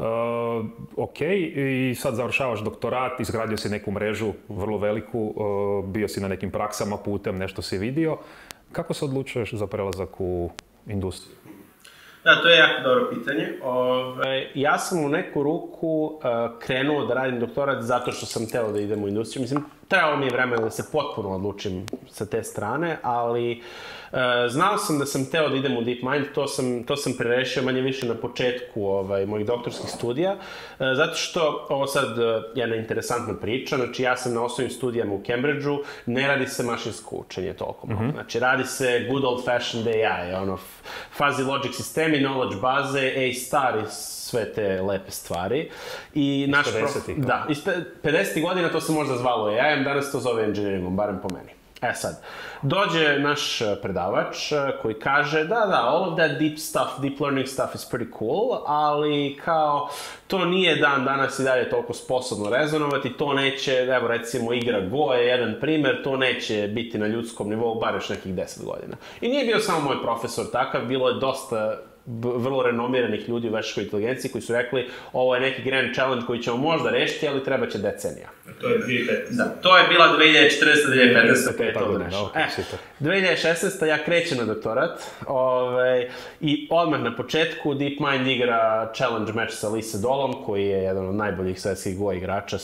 A: ok, i sad završavaš doktorat, izgradio si neku mrežu, vrlo veliku, uh, bio si na nekim praksama putem, nešto si vidio. Kako se odlučuješ za prelazak u industriju?
B: Da, to je jako dobro pitanje. Ove, ja sam u neku ruku uh, krenuo da radim doktorat zato što sam hteo da idem u industriju. Mislim, trebalo mi je vremena da se potpuno odlučim sa te strane, ali uh, znao sam da sam hteo da idem u DeepMind, to sam, to sam prerešio manje više na početku ovaj, mojih doktorskih studija, uh, zato što, ovo sad uh, jedna interesantna priča, znači ja sam na osnovnim studijama u Cambridgeu, ne radi se mašinsko učenje toliko malo, mm-hmm. znači radi se good old fashioned A I, ono, fuzzy logic sistemi, knowledge baze, A-star i sve te lepe stvari. I naš prof... Da, iz pedesetih godina to se možda zvalo A I, danas to zove engineeringom, barem po meni. E sad, dođe naš predavač koji kaže da, da, all of that deep stuff, deep learning stuff is pretty cool, ali kao to nije dan danas i dalje toliko sposobno rezonovati, to neće, evo recimo igra Go je jedan primjer, to neće biti na ljudskom nivou bar još nekih deset godina. I nije bio samo moj profesor takav, bilo je dosta vrlo renomiranih ljudi u veštačkoj inteligenciji koji su rekli ovo je neki grand challenge koji ćemo možda rešiti, ali treba će decenija.
C: To je dvije hiljade petnaeste.
B: Da, to je bila dve hiljade četrnaeste. dve hiljade petnaeste. Kad je to donešao. E, dve hiljade šesnaeste. ja krećem na doktorat ove, i odmah na početku DeepMind igra challenge match sa Lee Sedolom, koji je jedan od najboljih svetskih Go igrača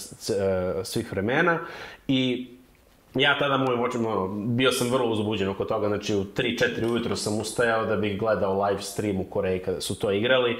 B: svih vremena i ja tada mojim očima, ono, bio sam vrlo uzbuđen oko toga, znači u tri četiri ujutro sam ustajao da bih gledao live stream u Koreji kada su to igrali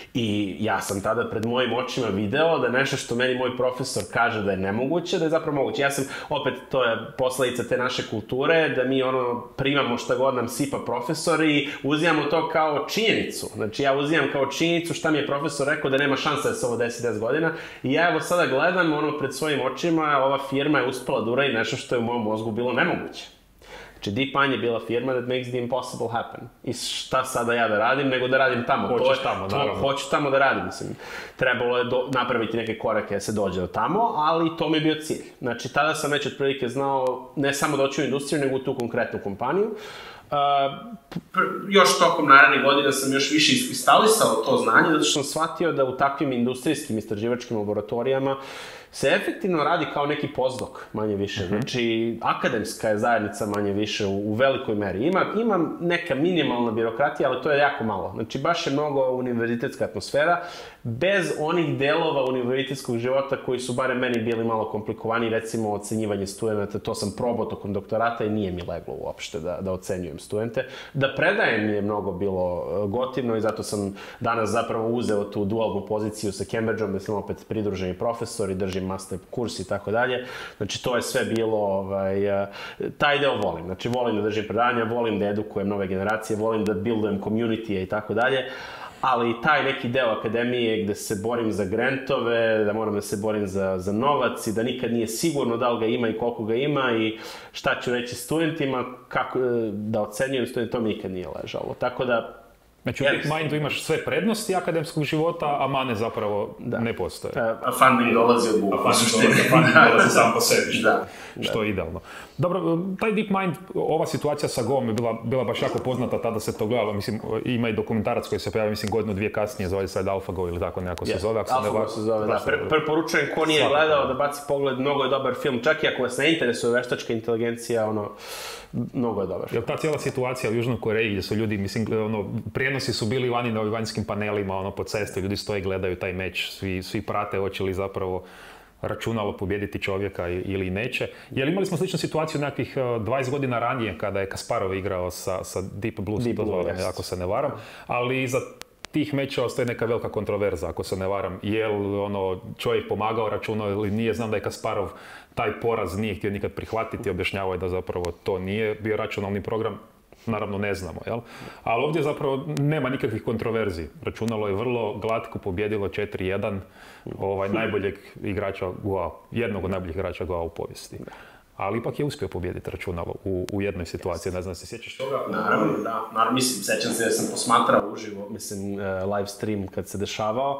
B: i ja sam tada pred mojim očima video da nešto što meni moj profesor kaže da je nemoguće, da je zapravo moguće. Ja sam, opet, to je posledica te naše kulture, da mi ono primamo šta god nam sipa profesor i uzimamo to kao činjenicu. Znači ja uzimam kao činjenicu šta mi je profesor rekao da nema šansa da se ovo desi deset godina i ja evo sada gledam ono pred svojim očima, ova firma je uspela da uradi nešto što je u mom mozgu bilo nemoguće. Znači, DeepMind je bila firma that makes the impossible happen. I šta sada ja da radim, nego da radim tamo.
A: Hoćeš tamo,
B: to,
A: naravno.
B: Hoću tamo da radim, mislim. Trebalo je do, napraviti neke korake da se dođe do tamo, ali to mi je bio cilj. Znači, tada sam već otprilike znao ne samo da hoću u industriju, nego u tu konkretnu kompaniju. Uh, još tokom narednih godina sam još više iskristalisao to znanje, zato što sam shvatio da u takvim industrijskim istraživačkim laboratorijama se efektivno radi kao neki postdoc, manje više. Mm-hmm. Znači, akademska je zajednica manje više u, u velikoj meri. Ima, ima neka minimalna birokratija, ali to je jako malo. Znači, baš je mnogo univerzitetska atmosfera, bez onih delova univerzitetskog života koji su barem meni bili malo komplikovani, recimo ocenjivanje studenta, to sam probao tokom doktorata i nije mi leglo uopšte da, da ocenjujem studente. Da predajem mi je mnogo bilo gotivno i zato sam danas zapravo uzeo tu dualnu poziciju sa Cambridgeom, da sam opet pridruženi profesor i držim master kurs i tako dalje. Znači, to je sve bilo, ovaj, taj deo volim. Znači, volim da držim predavanja, volim da edukujem nove generacije, volim da buildujem community i tako dalje. Ali taj neki deo akademije gde se borim za grantove, da moram da se borim za, za novac i da nikad nije sigurno da li ga ima i koliko ga ima i šta ću reći studentima, kako da ocenjujem studente, to mi nikad nije ležalo. Tako da,
A: znači, u DeepMindu imaš sve prednosti akademskog života, a mane zapravo da. ne postoje.
B: A funding dolazi od Google.
C: A funding dolazi sam po sebi. Što,
B: da.
A: što je idealno. Dobro, taj DeepMind, ova situacija sa Goom je bila, bila baš jako poznata, tada se to gledalo, mislim, ima i dokumentarac koji se pojavio, mislim, godinu, dvije kasnije, zove se AlphaGo ili tako nekako se zove.
B: Yes, AlphaGo se zove, da. Pre, preporučujem ko nije gledao da baci pogled, mnogo je dobar film, čak i ako vas ne interesuje veštačka inteligencija, ono, mnogo je dobar.
A: Jer ta cijela situacija u Južnoj Koreji gdje su ljudi, mislim, ono, prijenosi su bili vani na ovim vanjskim panelima, ono, po cesti, ljudi stoje i gledaju taj meč, svi, svi prate hoće li zapravo računalo pobijediti čovjeka ili neće. Jer imali smo sličnu situaciju nekakvih dvadeset godina ranije kada je Kasparov igrao sa, sa Deep Blue, Deep Blue yes. ako se ne varam, ali iza tih mečeva stoji neka velika kontroverza, ako se ne varam. Je li ono, čovjek pomagao računalo ili nije? Znam da je Kasparov taj poraz nije htio nikad prihvatiti, objašnjavao je da zapravo to nije bio računalni program. Naravno ne znamo, jel? Ali ovdje zapravo nema nikakvih kontroverziji. Računalo je vrlo glatko pobjedilo četiri jedan ovaj, najboljeg igrača Goa, jednog od najboljih igrača Goa u povijesti. Ali ipak je uspio pobijediti računalo u, u jednoj situaciji, ne znam se sjećaš toga?
B: Naravno, da. Naravno, mislim, sjećam se da sam posmatrao uživo, mislim, uh, live stream kad se dešavao.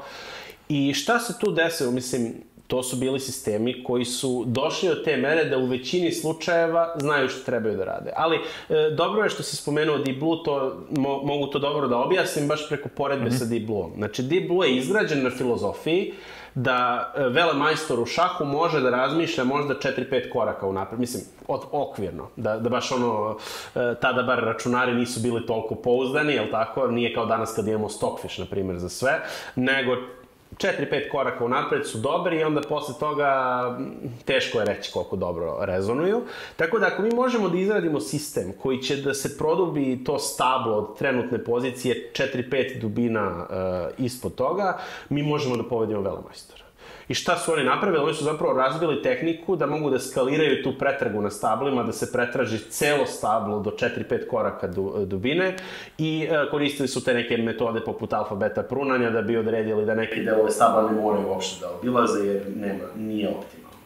B: I šta se tu desilo, mislim, to su bili sistemi koji su došli od te mere da u većini slučajeva znaju što trebaju da rade. Ali e, dobro je što si spomenuo Deep Blue, to, mo, mogu to dobro da objasnim baš preko poredbe mm-hmm. sa Deep Blueom. Znači, Deep Blue je izgrađen na filozofiji da e, velemajstor u šahu može da razmišlja možda četiri pet koraka unapred. Mislim, od, okvirno. Da, da baš ono, e, tada bar računari nisu bili toliko pouzdani, jel tako? Nije kao danas kad imamo Stockfish, na primjer, za sve, nego četiri pet koraka unapred su dobri i onda posle toga teško je reći koliko dobro rezonuju. Tako da ako mi možemo da izradimo sistem koji će da se produbi to stablo od trenutne pozicije četiri pet dubina uh, ispod toga, mi možemo da povedemo velemajstora. I šta su oni napravili? Oni su zapravo razvili tehniku da mogu da skaliraju tu pretragu na stablima, da se pretraži celo stablo do četiri pet koraka dubine i e, koristili su te neke metode poput alfa-beta prunanja da bi odredili da neke delove stabla ne moraju uopšte da obilaze jer nema, nije optimalno.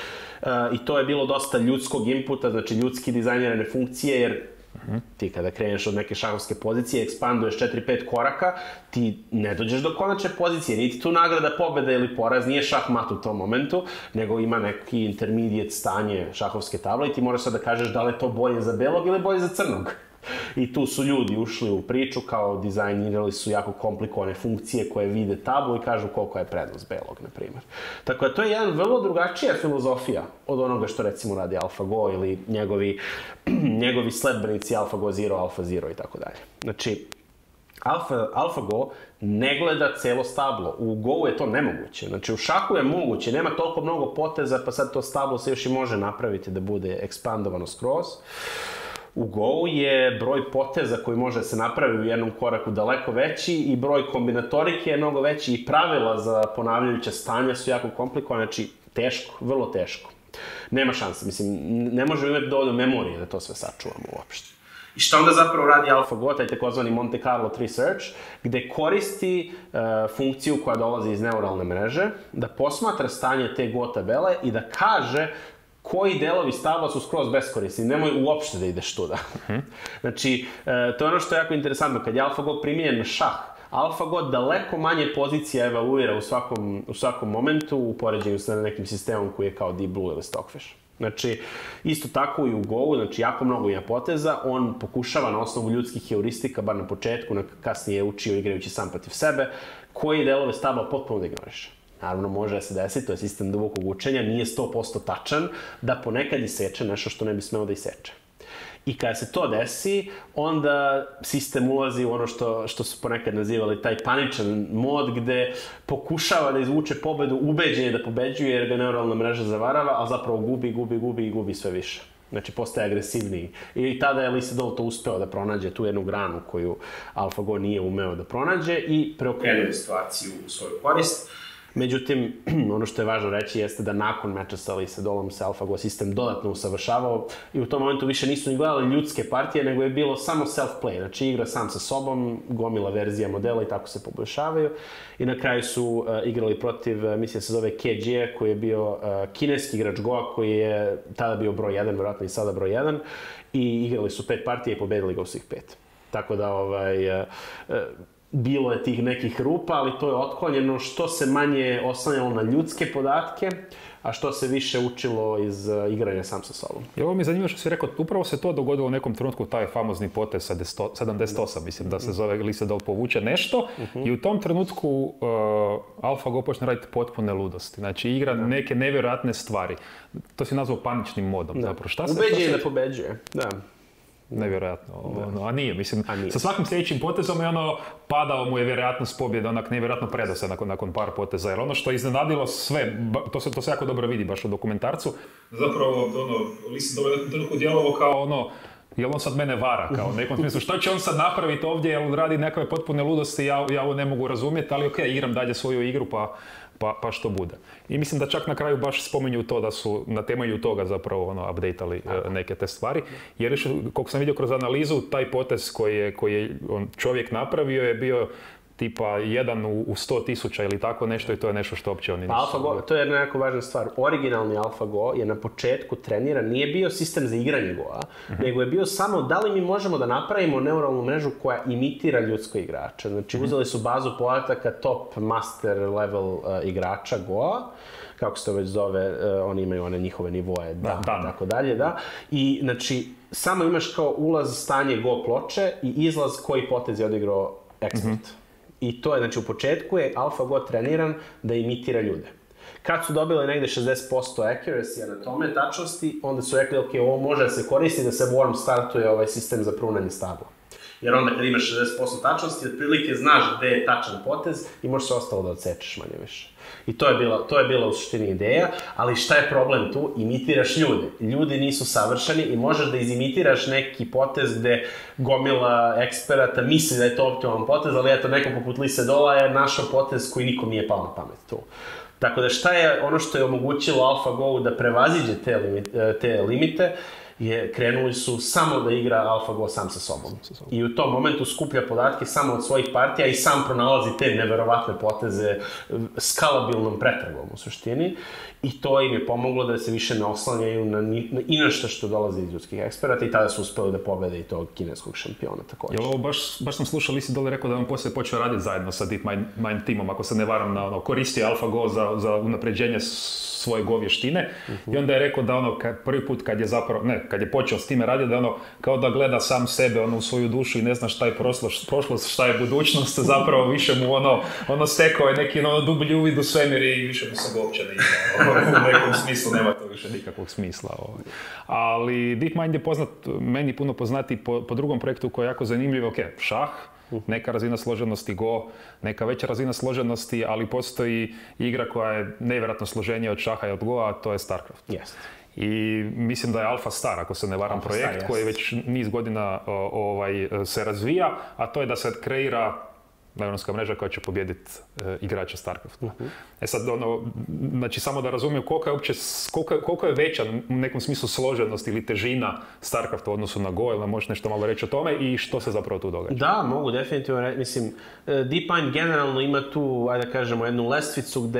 B: E, I to je bilo dosta ljudskog inputa, znači ljudski dizajnirane funkcije, jer Mm-hmm. ti kada kreneš od neke šahovske pozicije, ekspanduješ četiri pet koraka, ti ne dođeš do konačne pozicije, niti tu nagrada pobjeda ili poraz, nije šahmat u tom momentu, nego ima neki intermediate stanje šahovske table i ti moraš sad da kažeš da li je to bolje za belog ili bolje za crnog. I tu su ljudi ušli u priču, kao dizajnirali su jako komplikovane funkcije koje vide tablu i kažu koliko je prednost belog, na primjer. Tako da to je jedan vrlo drugačija filozofija od onoga što recimo radi AlphaGo ili njegovi, njegovi sledbenici AlphaGo Zero, Alpha Zero i tako dalje. Znači, Alpha, AlphaGo ne gleda celo stablo. U Go je to nemoguće. Znači, u šahu je moguće, nema toliko mnogo poteza, pa sad to stablo se još i može napraviti da bude ekspandovano skroz. U Go je broj poteza koji može se napravi u jednom koraku daleko veći i broj kombinatorike je mnogo veći i pravila za ponavljajuća stanja su jako komplikovane, znači teško, vrlo teško. Nema šanse, mislim, ne možemo imati dovoljno memorije da to sve sačuvamo uopšte. I šta onda zapravo radi AlphaGo, taj takozvani Monte Carlo Tree Search, gde koristi uh, funkciju koja dolazi iz neuralne mreže, da posmatra stanje te Go tabele i da kaže koji delovi stabla su skroz beskorisni, nemoj uopšte da ideš tuda. Uh-huh. Znači, to je ono što je jako interesantno, kad je AlphaGo primijenjen na šah, AlphaGo daleko manje pozicija evaluira u svakom, u svakom momentu u poređenju sa nekim sistemom koji je kao Deep Blue ili Stockfish. Znači, isto tako i u Go-u, znači jako mnogo ima poteza, on pokušava na osnovu ljudskih heuristika, bar na početku, na kasnije je učio igrajući sam protiv sebe, koji delove stabla potpuno da ignoriše. Naravno, može se desiti, to je sistem dubokog učenja, nije sto posto tačan, da ponekad iseče nešto što ne bi smelo da iseče. I kada se to desi, onda sistem ulazi u ono što, što su ponekad nazivali taj paničan mod, gde pokušava da izvuče pobedu, ubeđen je da pobeđuje jer ga neuralna mreža zavarava, a zapravo gubi, gubi, gubi i gubi sve više. Znači, postaje agresivniji. I tada je Lee Sedol to uspeo da pronađe tu jednu granu koju AlphaGo nije umeo da pronađe i preokrenuje situaciju u svoju korist. Međutim, ono što je važno reći jeste da nakon meča sa Lee Sedolom se AlphaGo sistem dodatno usavršavao i u tom momentu više nisu ni gledali ljudske partije, nego je bilo samo self-play. Znači, igra sam sa sobom, gomila verzija modela i tako se poboljšavaju. I na kraju su uh, igrali protiv, uh, mislim se zove K G, koji je bio uh, kineski igrač Goa, koji je tada bio broj jedan, vjerojatno i sada broj jedan. I igrali su pet partija i pobedili ga u svih pet. Tako da, ovaj... Uh, uh, bilo je tih nekih rupa, ali to je otklonjeno što se manje oslanjalo na ljudske podatke, a što se više učilo iz uh, igranja sam sa sobom.
A: I ovo mi je zanimljivo što si rekao, upravo se to dogodilo u nekom trenutku, taj famozni potez sa sedamdeset osam, mislim da se zove Lee Sedol povuče nešto, uh-huh. I u tom trenutku uh, AlphaGo počne raditi potpune ludosti. Znači igra da. neke nevjerojatne stvari. To si nazvao paničnim modom. Zapravo, šta se,
B: ubeđuje
A: šta se...
B: da pobeđuje, da.
A: Nevjerojatno, ono, a nije, mislim, a nije. Sa svakim sljedećim potezom je ono, padao mu je vjerojatnost pobjede, onak nevjerojatno predao se nakon, nakon par poteza, jer ono što je iznenadilo sve, to se, to se jako dobro vidi baš u dokumentarcu.
C: Zapravo, ono, Lee Sedol je nekom trenutku djelovao kao ono,
A: jel on sad mene vara, kao u nekom smislu, što će on sad napraviti ovdje, jel radi nekakve potpune ludosti, ja, ja ovo ne mogu razumjeti, ali okej, okay, igram dalje svoju igru, pa, pa, pa što bude. I mislim da čak na kraju baš spominju to da su na temelju toga zapravo ono, updateali uh, neke te stvari, jer još, koliko sam vidio kroz analizu, taj potez koji je, koji je on, čovjek napravio je bio tipa jedan u, u sto tisuća ili tako nešto i to je nešto što uopće oni nisu.
B: Pa AlphaGo, to je jedna jako važna stvar. Originalni AlphaGo je na početku treniran, nije bio sistem za igranje Goa, uh-huh. nego je bio samo da li mi možemo da napravimo neuralnu mrežu koja imitira ljudsko igrača. Znači uh-huh. uzeli su bazu podataka top master level uh, igrača Goa, kako se to već zove, uh, oni imaju one njihove nivoje, da, da, tako dalje, da. I znači, samo imaš kao ulaz stanje Go ploče i izlaz koji potez je odigrao ekspert. Uh-huh. I to je, znači u početku je AlphaGo treniran da imitira ljude. Kad su dobili negde šezdeset posto accuracy na tome, tačnosti, onda su rekli, ok, ovo može da se koristi da se warm startuje ovaj sistem za prunanje stabla. Jer onda kad imaš šezdeset posto tačnosti, otprilike znaš gde je tačan potez i možeš se ostalo da odsečeš manje više. I to je bila, to je bila u suštini ideja, ali šta je problem tu? Imitiraš ljude. Ljudi nisu savršeni i možeš da izimitiraš neki potez gde gomila eksperata misli da je to optimalan potez, ali eto, neko poput Lee Sedola je našao potez koji nikom nije pao na pamet tu. Tako da šta je ono što je omogućilo AlphaGo da prevaziđe te, limite, te limite, je krenuli su samo da igra AlphaGo sam sa sobom. I u tom momentu skuplja podatke samo od svojih partija i sam pronalazi te neverovatne poteze skalabilnom pretragom u suštini. I to im je pomoglo da se više ne oslanjaju na, na inašto što dolazi iz ljudskih eksperata i tada su uspeli da pobede i tog kineskog šampiona također.
A: Jel ovo baš, baš sam slušao, Lee Sedol rekao da on poslije počeo raditi zajedno sa DeepMind Mind timom, ako se ne varam, na ono, koristi AlphaGo za, za unapređenje svoje Go vještine. Uh-huh. I onda je rekao da ono, kad, prvi put kad je zapravo, ne, kad je počeo s time raditi, da ono, kao da gleda sam sebe, ono, u svoju dušu i ne zna šta je prošlost, prošlost šta je budućnost, zapravo više mu ono, ono sekao je neki ono, dublji uvid u svemir i više mu se ga uopće ne igra. U nekom smislu nema to više nikakvog smisla. Ovaj. Ali DeepMind je poznat, meni puno poznati po, po drugom projektu koji je jako zanimljiv, ok, šah, neka razina složenosti Go, neka veća razina složenosti, ali postoji igra koja je nevjerojatno složenija od šaha i od Goa, a to je StarCraft.
B: Yes.
A: I mislim da je Alpha Star, ako se ne varam, Alpha projekt Star, yes. koji već niz godina o, ovaj, se razvija, a to je da se kreira neuronska mreža koja će pobijediti e, igrača StarCrafta. Uh-huh. E sad, ono, znači samo da razumijem koliko je, uopće, koliko, koliko je veća u nekom smislu složenost ili težina StarCrafta u odnosu na Go, ili nam možeš nešto malo reći o tome i što se zapravo tu događa?
B: Da, mogu definitivno reći. Mislim, DeepMind generalno ima tu, ajde da kažemo, jednu lestvicu gde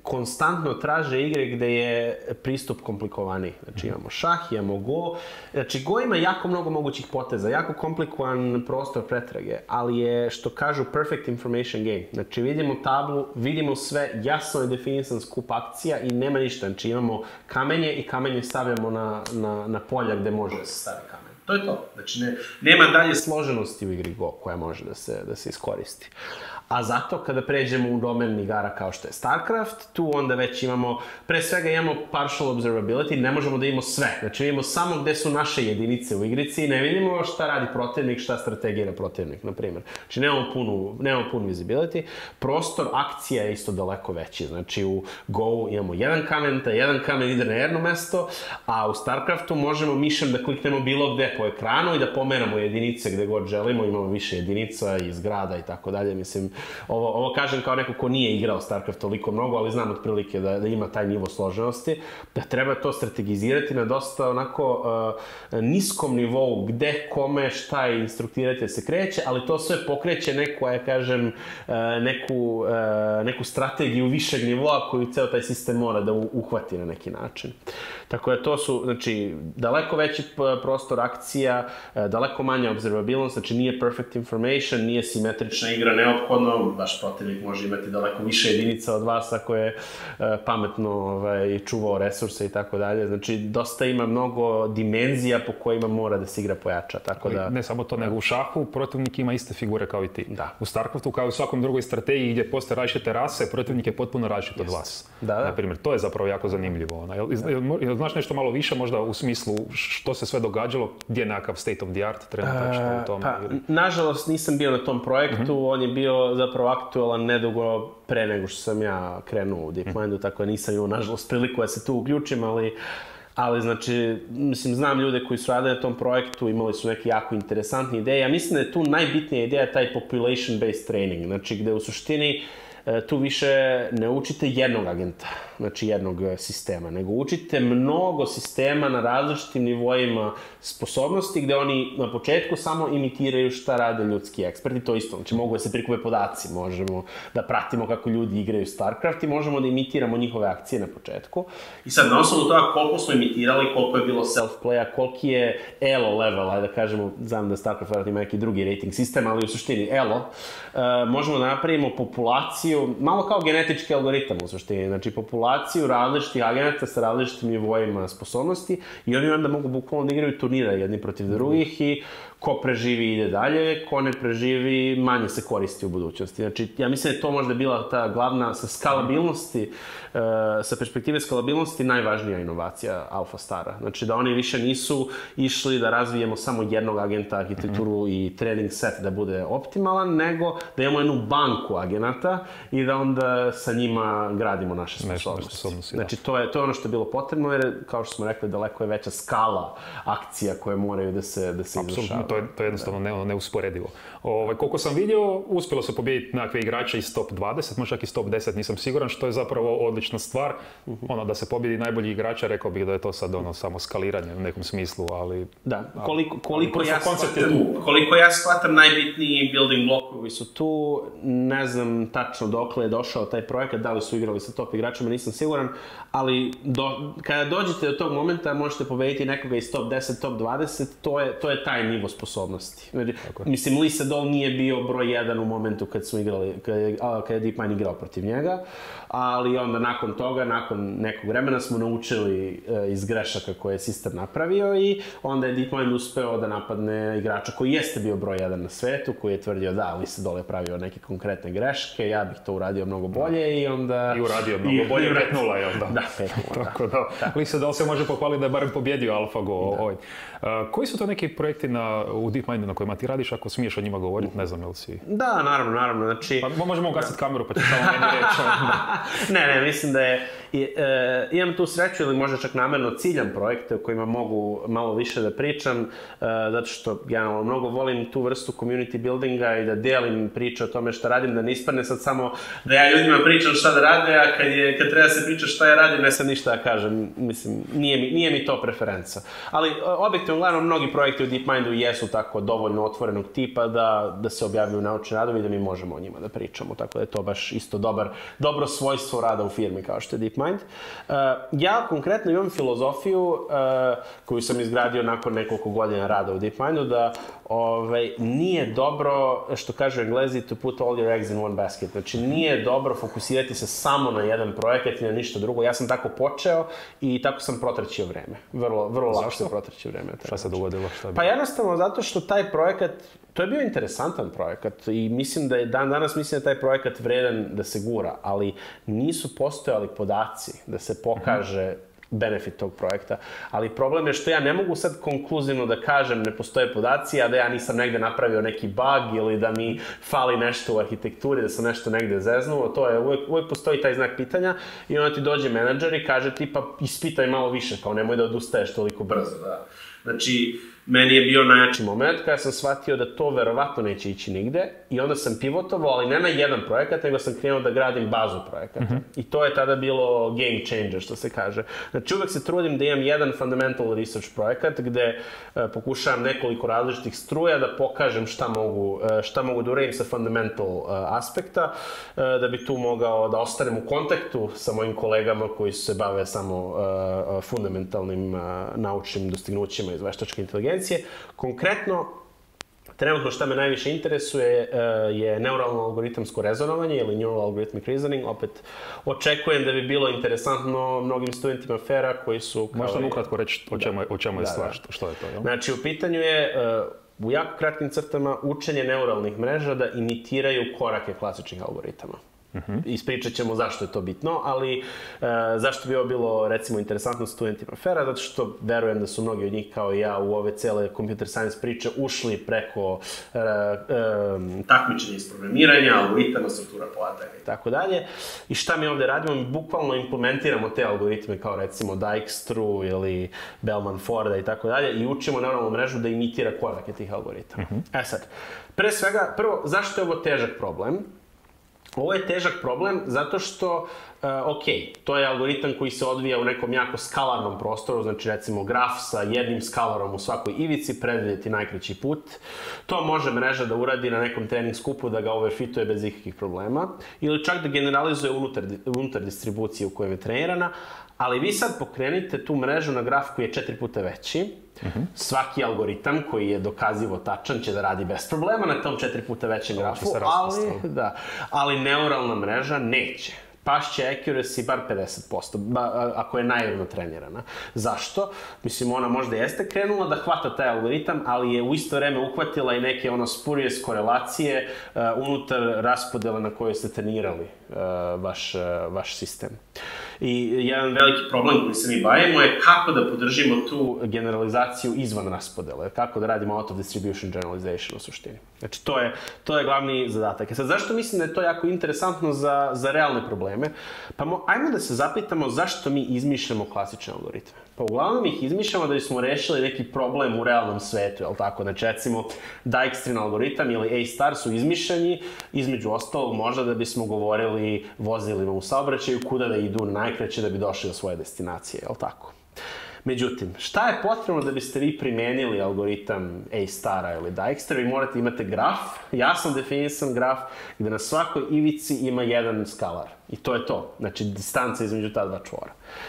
B: konstantno traže igre gde je pristup komplikovaniji. Znači imamo šah, imamo go. Znači go ima jako mnogo mogućih poteza, jako komplikovan prostor pretrage, ali je, što kažu, perfect information game. Znači vidimo tablu, vidimo sve, jasno je definisan skup akcija i nema ništa. Znači imamo kamenje i kamenje stavljamo na, na, na polja gde može da se stavi kamen. To je to. Znači ne, nema dalje složenosti u igri go koja može da se, da se iskoristi. A zato kada pređemo u domen igara kao što je StarCraft, tu onda već imamo, pre svega imamo partial observability, ne možemo da imamo sve. Znači vidimo samo gde su naše jedinice u igrici i ne vidimo šta radi protivnik, šta strategira protivnik, na primjer. Znači nemamo punu, nemamo punu visibility. Prostor akcija je isto daleko veći. Znači u Go imamo jedan kamen, taj jedan kamen ide na jedno mesto, a u StarCraftu možemo mišem da kliknemo bilo gde po ekranu i da pomeramo jedinice gde god želimo, imamo više jedinica i zgrada i tako dalje. Mislim, Ovo, ovo kažem kao neko ko nije igrao StarCraft toliko mnogo, ali znam otprilike da, da ima taj nivo složenosti, da treba to strategizirati na dosta onako uh, niskom nivou, gde, kome, šta je instruktirati da se kreće, ali to sve pokreće neku, ja kažem, uh, neku, uh, neku strategiju višeg nivoa koju ceo taj sistem mora da uhvati na neki način. Tako da to su, znači, daleko veći prostor akcija, daleko manja observabilnost, znači nije perfect information, nije simetrična igra neophodno, vaš protivnik može imati daleko više jedinica od vas ako je pametno ovaj, čuvao resurse i tako dalje. Znači, dosta ima mnogo dimenzija po kojima mora da se igra pojača, tako da...
A: Ne samo to, nego u šahu protivnik ima iste figure kao i ti.
B: Da.
A: U StarCraftu, kao i u svakom drugoj strategiji gdje postoje različite rase, protivnik je potpuno različit od vas.
B: Da, da.
A: Naprimjer, to je zapravo jako zanimljivo. Jel, jel, znaš nešto malo više možda u smislu što se sve događalo, gdje je nekakav state of the art trenutačno u tome?
B: Pa, nažalost nisam bio na tom projektu, mm-hmm. on je bio zapravo aktualan nedugo pre nego što sam ja krenuo u DeepMindu, mm-hmm. tako da nisam imao nažalost priliku da se tu uključim, ali Ali, znači, mislim, znam ljude koji su radili na tom projektu, imali su neke jako interesantne ideje. Ja mislim da je tu najbitnija ideja taj population-based training, znači gde u suštini tu više ne učite jednog agenta, znači jednog sistema, nego učite mnogo sistema na različitim nivoima sposobnosti gde oni na početku samo imitiraju šta rade ljudski eksperti, to isto, znači mogu da se prikupe podaci, možemo da pratimo kako ljudi igraju StarCraft i možemo da imitiramo njihove akcije na početku. I sad, na osnovu toga koliko smo imitirali, koliko je bilo self-playa, koliki je elo level, ajde da kažemo, znam da StarCraft ima neki drugi rating sistem, ali u suštini elo, uh, možemo da napravimo populaciju, malo kao genetički algoritam u suštini, znači populaciju različitih agenata sa različitim nivoima sposobnosti i oni onda mogu bukvalno da igraju turnire jedni protiv drugih i ko preživi ide dalje, ko ne preživi manje se koristi u budućnosti. Znači, ja mislim da je to možda bila ta glavna sa skalabilnosti, uh, sa perspektive skalabilnosti najvažnija inovacija Alpha Stara. Znači, da oni više nisu išli da razvijemo samo jednog agenta, arhitekturu mm-hmm. i trening set da bude optimalan, nego da imamo jednu banku agenata i da onda sa njima gradimo naše sposobnosti. sposobnosti znači, to je, to je ono što je bilo potrebno, jer, kao što smo rekli, daleko je veća skala akcija koje moraju da se, da se izvršavaju.
A: To je, to je jednostavno ne, neusporedivo. Ovaj, koliko sam vidio, uspjelo se pobijediti nekakve igrače iz top dvadeset, možda čak iz top deset, nisam siguran, što je zapravo odlična stvar. Uh-huh. Ono, da se pobjedi najbolji igrača, rekao bih da je to sad ono, samo skaliranje u nekom smislu, ali...
B: Da, koliko, koliko, ali, ja, shvatam, koliko ja shvatam najbitniji building blokovi su tu, ne znam tačno dokle je došao taj projekat, da li su igrali sa top igračima, nisam siguran, ali do, kada dođete do tog momenta možete pobediti nekoga iz top deset, top dvadeset, to je, to je taj nivo sposobnosti. Mislim, Lee Sedol nije bio broj jedan u momentu kad smo igrali, kad je, kad je DeepMind igrao protiv njega, ali onda nakon toga, nakon nekog vremena smo naučili e, iz grešaka koje je sistem napravio i onda je DeepMind uspeo da napadne igrača koji jeste bio broj jedan na svetu, koji je tvrdio da, Lee Sedol je pravio neke konkretne greške, ja bih to uradio mnogo bolje i onda...
A: I uradio mnogo bolje, pet nula je onda.
B: Da, pet nula,
A: Tako da, da. Lee Sedol se može pohvaliti da je barem pobjedio AlphaGo. Ovaj. Uh, koji su to neki projekti na, u DeepMindu na kojima ti radiš, ako smiješ o njima govoriti, ne znam jel si...
B: Da, naravno, naravno, znači...
A: Pa možemo ugasiti kameru pa ćeš samo meni reći.
B: ne, ne, mislim da je... I, e, imam tu sreću ili možda čak namjerno ciljam projekte o kojima mogu malo više da pričam, e, zato što ja mnogo volim tu vrstu community buildinga i da delim priče o tome šta radim, da ne ispadne sad samo da ja ljudima pričam šta da rade, a kad, je, kad treba se priča šta ja radim, ne sam ništa da kažem, mislim, nije mi, nije mi to preferenca. Ali objektivno, gledano, mnogi projekti u DeepMindu jesu jesu tako dovoljno otvorenog tipa da, da se objavljuju naučni radovi i da mi možemo o njima da pričamo. Tako da je to baš isto dobar, dobro svojstvo rada u firmi kao što je DeepMind. Uh, ja konkretno imam filozofiju uh, koju sam izgradio nakon nekoliko godina rada u DeepMindu da ovaj, nije dobro, što kažu Englezi, to put all your eggs in one basket. Znači nije dobro fokusirati se samo na jedan projekat i na ništa drugo. Ja sam tako počeo i tako sam protraćio vreme. Vrlo, vrlo lako se protraćio vreme.
A: Šta se dogodilo? Šta je
B: pa jednostavno zato što taj projekat, to je bio interesantan projekat i mislim da je dan danas mislim da je taj projekat vredan da se gura, ali nisu postojali podaci da se pokaže mm-hmm. benefit tog projekta. Ali problem je što ja ne mogu sad konkluzivno da kažem ne postoje podaci, a da ja nisam negde napravio neki bug ili da mi fali nešto u arhitekturi, da sam nešto negde zeznuo. To je, uvijek, uvijek postoji taj znak pitanja i onda ti dođe menadžer i kaže ti pa ispitaj malo više, kao nemoj da odustaješ toliko brzo. Da. Znači, meni je bio najjači moment kada sam shvatio da to verovatno neće ići nigde i onda sam pivotovao, ali ne na jedan projekat, nego sam krenuo da gradim bazu projekata. Mm-hmm. I to je tada bilo game changer, što se kaže. Znači, uvek se trudim da imam jedan fundamental research projekat gde uh, pokušavam nekoliko različitih struja da pokažem šta mogu, uh, šta mogu da uradim sa fundamental uh, aspekta, uh, da bi tu mogao da ostanem u kontaktu sa mojim kolegama koji se bave samo uh, fundamentalnim uh, naučnim dostignućima iz veštačke inteligencije. Konkretno, trenutno što me najviše interesuje je neuralno algoritamsko rezonovanje ili neural algorithmic reasoning. Opet, očekujem da bi bilo interesantno mnogim studentima FER-a koji su...
A: Možda ukratko reći o čemu je, o čemu je da, stvar, da. Što je to, jel?
B: Znači, u pitanju je u jako kratkim crtama učenje neuralnih mreža da imitiraju korake klasičnih algoritama. Uh-huh. Ispričat ćemo zašto je to bitno, ali e, zašto bi ovo bilo, recimo, interesantno studentima FER-a, zato što verujem da su mnogi od njih, kao i ja, u ove cele computer science priče ušli preko e, e, takmičenja iz programiranja, algoritama, struktura podataka i tako dalje. I šta mi ovde radimo? Mi bukvalno implementiramo te algoritme kao, recimo, Dijkstru ili Bellman-Forda i tako dalje i učimo neuralnu mrežu da imitira korake tih algoritama. Uh-huh. E sad, pre svega, prvo, zašto je ovo težak problem? Ovo je težak problem zato što, uh, ok, to je algoritam koji se odvija u nekom jako skalarnom prostoru, znači recimo graf sa jednim skalarom u svakoj ivici, predvidjeti najkraći put. To može mreža da uradi na nekom trening skupu, da ga overfituje bez ikakvih problema, ili čak da generalizuje unutar, unutar distribucije u kojoj je trenirana, ali vi sad pokrenite tu mrežu na graf koji je četiri puta veći. Uh-huh. Svaki algoritam koji je dokazivo tačan će da radi bez problema na tom četiri puta većem grafu, ali, da, ali neuralna mreža neće. Pašće accuracy bar pedeset posto, ba, ako je naivno trenirana. Zašto? Mislim, ona možda jeste krenula da hvata taj algoritam, ali je u isto vreme uhvatila i neke ono spurious korelacije uh, unutar raspodela na kojoj ste trenirali uh, vaš, uh, vaš sistem. I jedan veliki problem koji se mi bavimo je kako da podržimo tu generalizaciju izvan raspodele, kako da radimo out of distribution generalization u suštini. Znači, to je, to je glavni zadatak. E sad, zašto mislim da je to jako interesantno za, za realne probleme? Pa mo, ajmo da se zapitamo zašto mi izmišljamo klasične algoritme. Pa uglavnom ih izmišljamo da bismo rešili neki problem u realnom svetu, jel tako? Znači, recimo, Dijkstrin algoritam ili A-star su izmišljeni, između ostalog možda da bismo govorili vozilima u saobraćaju, kuda da idu najkraće da bi došli do svoje destinacije, jel tako? Međutim, šta je potrebno da biste vi primenili algoritam A-stara ili Dijkstra? Vi morate imate graf, jasno definisan graf, gde na svakoj ivici ima jedan skalar. I to je to. Znači, distanca između ta dva čvora.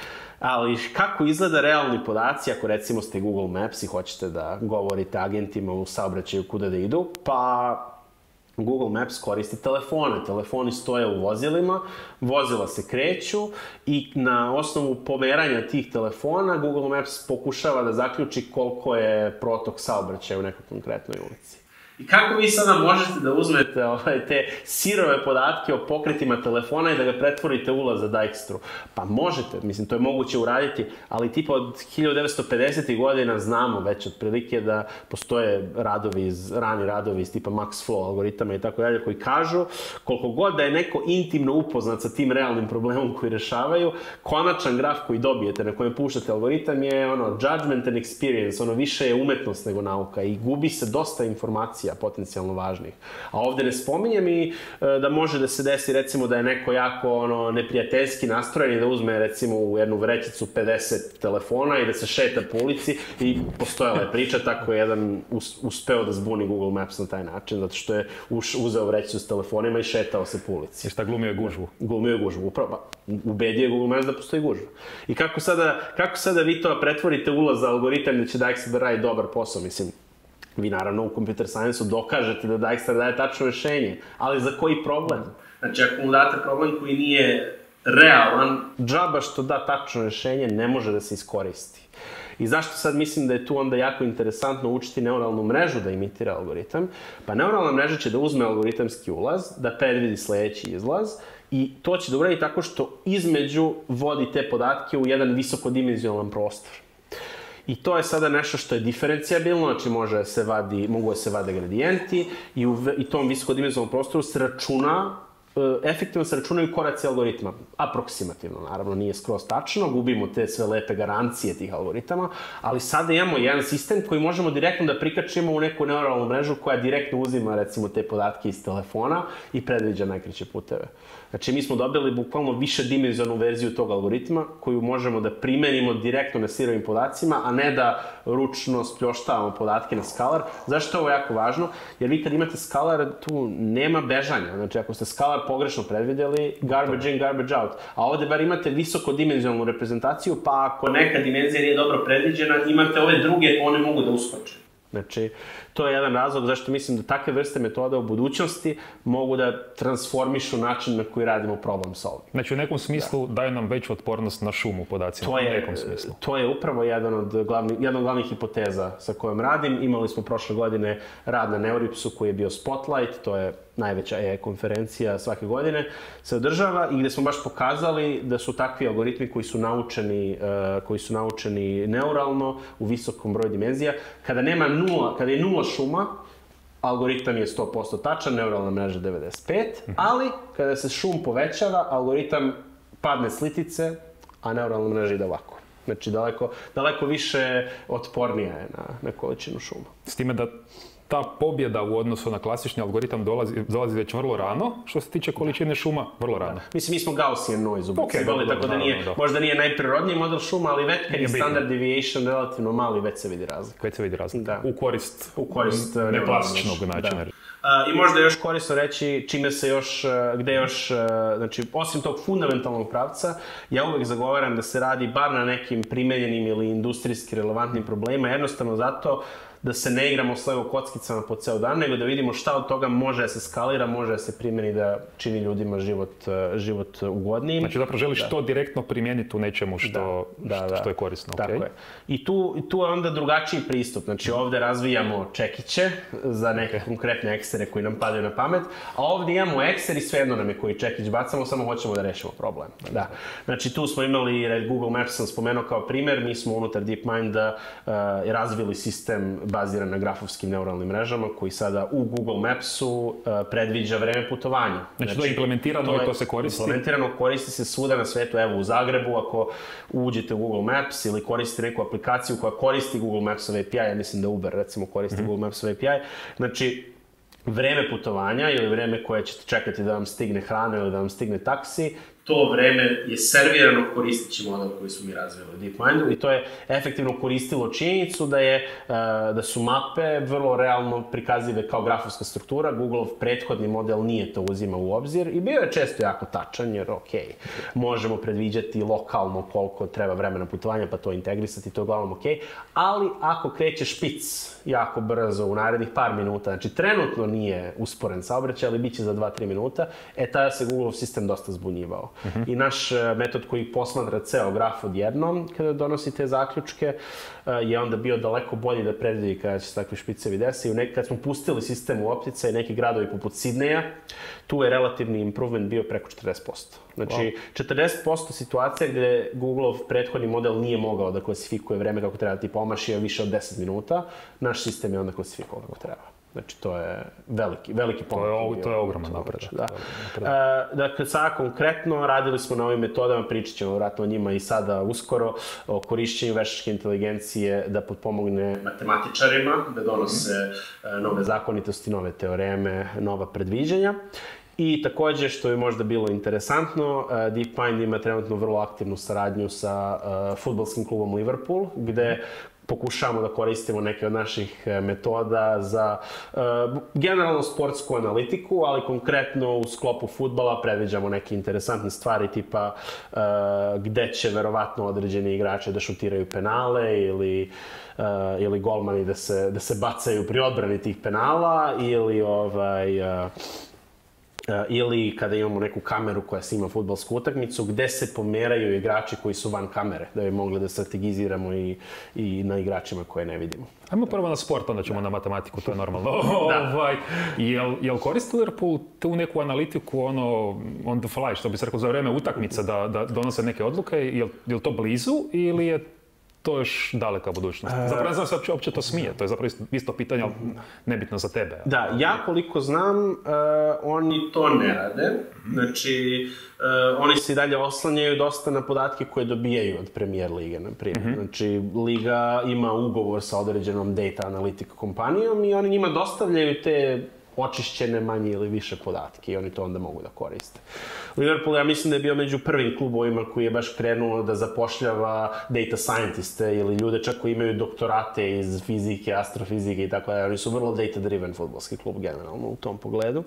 B: Ali kako izgleda realni podaci ako recimo ste Google Maps i hoćete da govorite agentima u saobraćaju kuda da idu, pa Google Maps koristi telefone. Telefoni stoje u vozilima, vozila se kreću i na osnovu pomeranja tih telefona Google Maps pokušava da zaključi koliko je protok saobraćaja u nekoj konkretnoj ulici. I kako vi sada možete da uzmete ovaj, te sirove podatke o pokretima telefona i da ga pretvorite u ulaz za Dijkstru? Pa možete, mislim, to je moguće uraditi, ali tipa od hiljadu devetsto pedesetih godina znamo već otprilike da postoje radovi iz, rani radovi iz tipa Max Flow algoritama i tako dalje, koji kažu koliko god da je neko intimno upoznat sa tim realnim problemom koji rešavaju, konačan graf koji dobijete na kojem puštate algoritam je ono judgment and experience, ono više je umetnost nego nauka i gubi se dosta informacija informacija potencijalno važnih. A ovde ne spominjem i da može da se desi recimo da je neko jako ono, neprijateljski nastrojen i da uzme recimo u jednu vrećicu pedeset telefona i da se šeta po ulici i postojala je priča, tako je jedan uspeo da zbuni Google Maps na taj način, zato što je uzeo vrećicu s telefonima i šetao se po ulici.
A: I šta glumio je gužvu?
B: Glumio je gužvu, upravo. Ubedio je Google Maps da postoji gužva. I kako sada, kako sada vi to pretvorite ulaz za algoritam da će Dijkstra da radi dobar posao, mislim, vi naravno u computer science-u dokažete da Dijkstra daje tačno rešenje, ali za koji problem? Znači, ako mu date problem koji nije realan, džaba što da tačno rešenje ne može da se iskoristi. I zašto sad mislim da je tu onda jako interesantno učiti neuralnu mrežu da imitira algoritam? Pa neuralna mreža će da uzme algoritamski ulaz, da predvidi sledeći izlaz i to će da uradi tako što između vodi te podatke u jedan visokodimenzionalan prostor. I to je sada nešto što je diferencijabilno, znači može da se vadi, mogu da se vade gradijenti i u i tom visokodimenzionalnom prostoru se računa, efektivno se računaju koraci algoritma. Aproksimativno, naravno, nije skroz tačno, gubimo te sve lepe garancije tih algoritama, ali sada imamo jedan sistem koji možemo direktno da prikačimo u neku neuralnu mrežu koja direktno uzima, recimo, te podatke iz telefona i predviđa najkraće puteve. Znači, mi smo dobili bukvalno višedimenzionalnu verziju tog algoritma koju možemo da primenimo direktno na sirovim podacima, a ne da ručno spljoštavamo podatke na skalar. Zašto je ovo jako važno? Jer vi kad imate skalar, tu nema bežanja. Znači, ako ste skalar pogrešno predvidjeli, garbage in, garbage out. A ovde bar imate visokodimenzionalnu reprezentaciju, pa ako neka dimenzija nije dobro predviđena, imate ove druge, one mogu da uskoče. Znači, to je jedan razlog zašto mislim da takve vrste metoda u budućnosti mogu da transformišu način na koji radimo problem solving.
A: Znači, u nekom smislu daju nam veću otpornost na šum u podacima.
B: To je,
A: u nekom smislu.
B: To je upravo jedan od glavnih, jedna od glavnih hipoteza sa kojom radim. Imali smo prošle godine rad na Neuripsu koji je bio Spotlight, to je najveća A I konferencija svake godine, se održava i gde smo baš pokazali da su takvi algoritmi koji su naučeni, uh, koji su naučeni neuralno u visokom broju dimenzija. Kada nema nula, kada je nula šuma, algoritam je sto posto tačan, neuralna mreža devedeset pet, ali kada se šum povećava, algoritam padne s litice, a neuralna mreža ide ovako. Znači, daleko, daleko više otpornija je na, na količinu šuma.
A: S time da ta pobjeda u odnosu na klasični algoritam dolazi, dolazi već vrlo rano, što se tiče količine šuma, vrlo rano.
B: Da. Mislim, mi smo Gaussian noise ubacili,
A: okay,
B: tako da nije, da. Možda nije najprirodniji model šuma, ali već kad je standard deviation relativno mali, već se vidi razlika.
A: Već se vidi razlika. Da. U korist,
B: u korist
A: neklasičnog načina.
B: Da. Uh, I možda još korisno reći čime se još, gde još, uh, znači, osim tog fundamentalnog pravca, ja uvek zagovaram da se radi bar na nekim primenjenim ili industrijski relevantnim problemima, jednostavno zato da se ne igramo s Lego kockicama po ceo dan, nego da vidimo šta od toga može da se skalira, može da se primeni da čini ljudima život, život ugodnijim.
A: Znači zapravo želiš da. to direktno primijeniti u nečemu što, da, da, da. što je korisno.
B: Tako
A: okay.
B: je. I tu, tu je onda drugačiji pristup. Znači ovde razvijamo čekiće za neke okay. konkretne ekstere koji nam padaju na pamet, a ovde imamo ekser i svejedno nam je koji čekić bacamo, samo hoćemo da rešimo problem. Da. Znači tu smo imali, Google Maps sam spomenuo kao primer, mi smo unutar DeepMinda uh, razvili sistem baziran na grafovskim neuralnim mrežama, koji sada u Google Mapsu uh, predviđa vreme putovanja.
A: Znači, znači to je implementirano to je, i to se koristi?
B: Implementirano, koristi se svuda na svetu. Evo u Zagrebu, ako uđete u Google Maps ili koristite neku aplikaciju koja koristi Google Mapsov A P I, ja mislim da Uber recimo koristi mm-hmm. Google Mapsov A P I, znači vreme putovanja ili vreme koje ćete čekati da vam stigne hrana ili da vam stigne taksi, to vreme je servirano koristeći model koji smo mi razvili u DeepMindu i to je efektivno koristilo činjenicu da, je, da su mape vrlo realno prikazive kao grafovska struktura. Googleov prethodni model nije to uzimao u obzir i bio je često jako tačan jer ok, možemo predviđati lokalno koliko treba vremena putovanja pa to integrisati, to je uglavnom ok, ali ako kreće špic jako brzo u narednih par minuta, znači trenutno nije usporen saobraćaj, ali bit će za dva do tri minuta, e tada se Googleov sistem dosta zbunjivao. Uh-huh. I naš metod koji posmatra ceo graf odjednom, kada donosi te zaključke, je onda bio daleko bolji da predvidi kada će se takvi špicevi desi. Kad smo pustili sistem u opticaj, neki gradovi poput Sidneja, tu je relativni improvement bio preko četrdeset posto. Znači, wow. četrdeset posto situacija gde Googleov prethodni model nije mogao da klasifikuje vreme kako treba, tipa omašio više od deset minuta, naš sistem je onda klasifikovao kako treba. Znači, to je veliki, veliki pomak.
A: To je, to je ogroman napredak.
B: Da. E, dakle, sada konkretno radili smo na ovim metodama, pričat ćemo vratno o njima i sada uskoro, o korišćenju veštačke inteligencije da potpomogne matematičarima, da donose e, nove zakonitosti, nove teoreme, nova predviđanja. I takođe, što je možda bilo interesantno, DeepMind ima trenutno vrlo aktivnu saradnju sa uh, fudbalskim klubom Liverpool, gde pokušavamo da koristimo neke od naših metoda za uh, generalno sportsku analitiku, ali konkretno u sklopu fudbala predviđamo neke interesantne stvari tipa uh, gde će verovatno određeni igrači da šutiraju penale ili uh, ili golmani da se, da se bacaju pri odbrani tih penala ili ovaj... Uh, Uh, ili kada imamo neku kameru koja snima fudbalsku utakmicu, gde se pomeraju igrači koji su van kamere, da bi mogli da strategiziramo i, i na igračima koje ne vidimo.
A: Ajmo prvo na sport, onda ćemo da. na matematiku, to je normalno. Da. ovaj, jel, jel koristi Liverpool tu neku analitiku ono, on the fly, što bi se rekao za vreme utakmica, da, da donose neke odluke? Jel, jel to blizu ili je to još daleka budućnost? Zapravo ne znam se uopće to smije, to je zapravo isto pitanje, ali nebitno za tebe.
B: Da, ja koliko znam, uh, oni to ne rade. Znači, uh, oni se i dalje oslanjaju dosta na podatke koje dobijaju od Premier Lige, na primjer. Mm-hmm. Znači, Liga ima ugovor sa određenom data analytic kompanijom i oni njima dostavljaju te očišćene manje ili više podatke i oni to onda mogu da koriste. Liverpool, ja mislim da je bio među prvim klubovima koji je baš krenuo da zapošljava data scientiste ili ljude čak koji imaju doktorate iz fizike, astrofizike i tako da. Oni su vrlo data-driven fudbalski klub generalno u tom pogledu.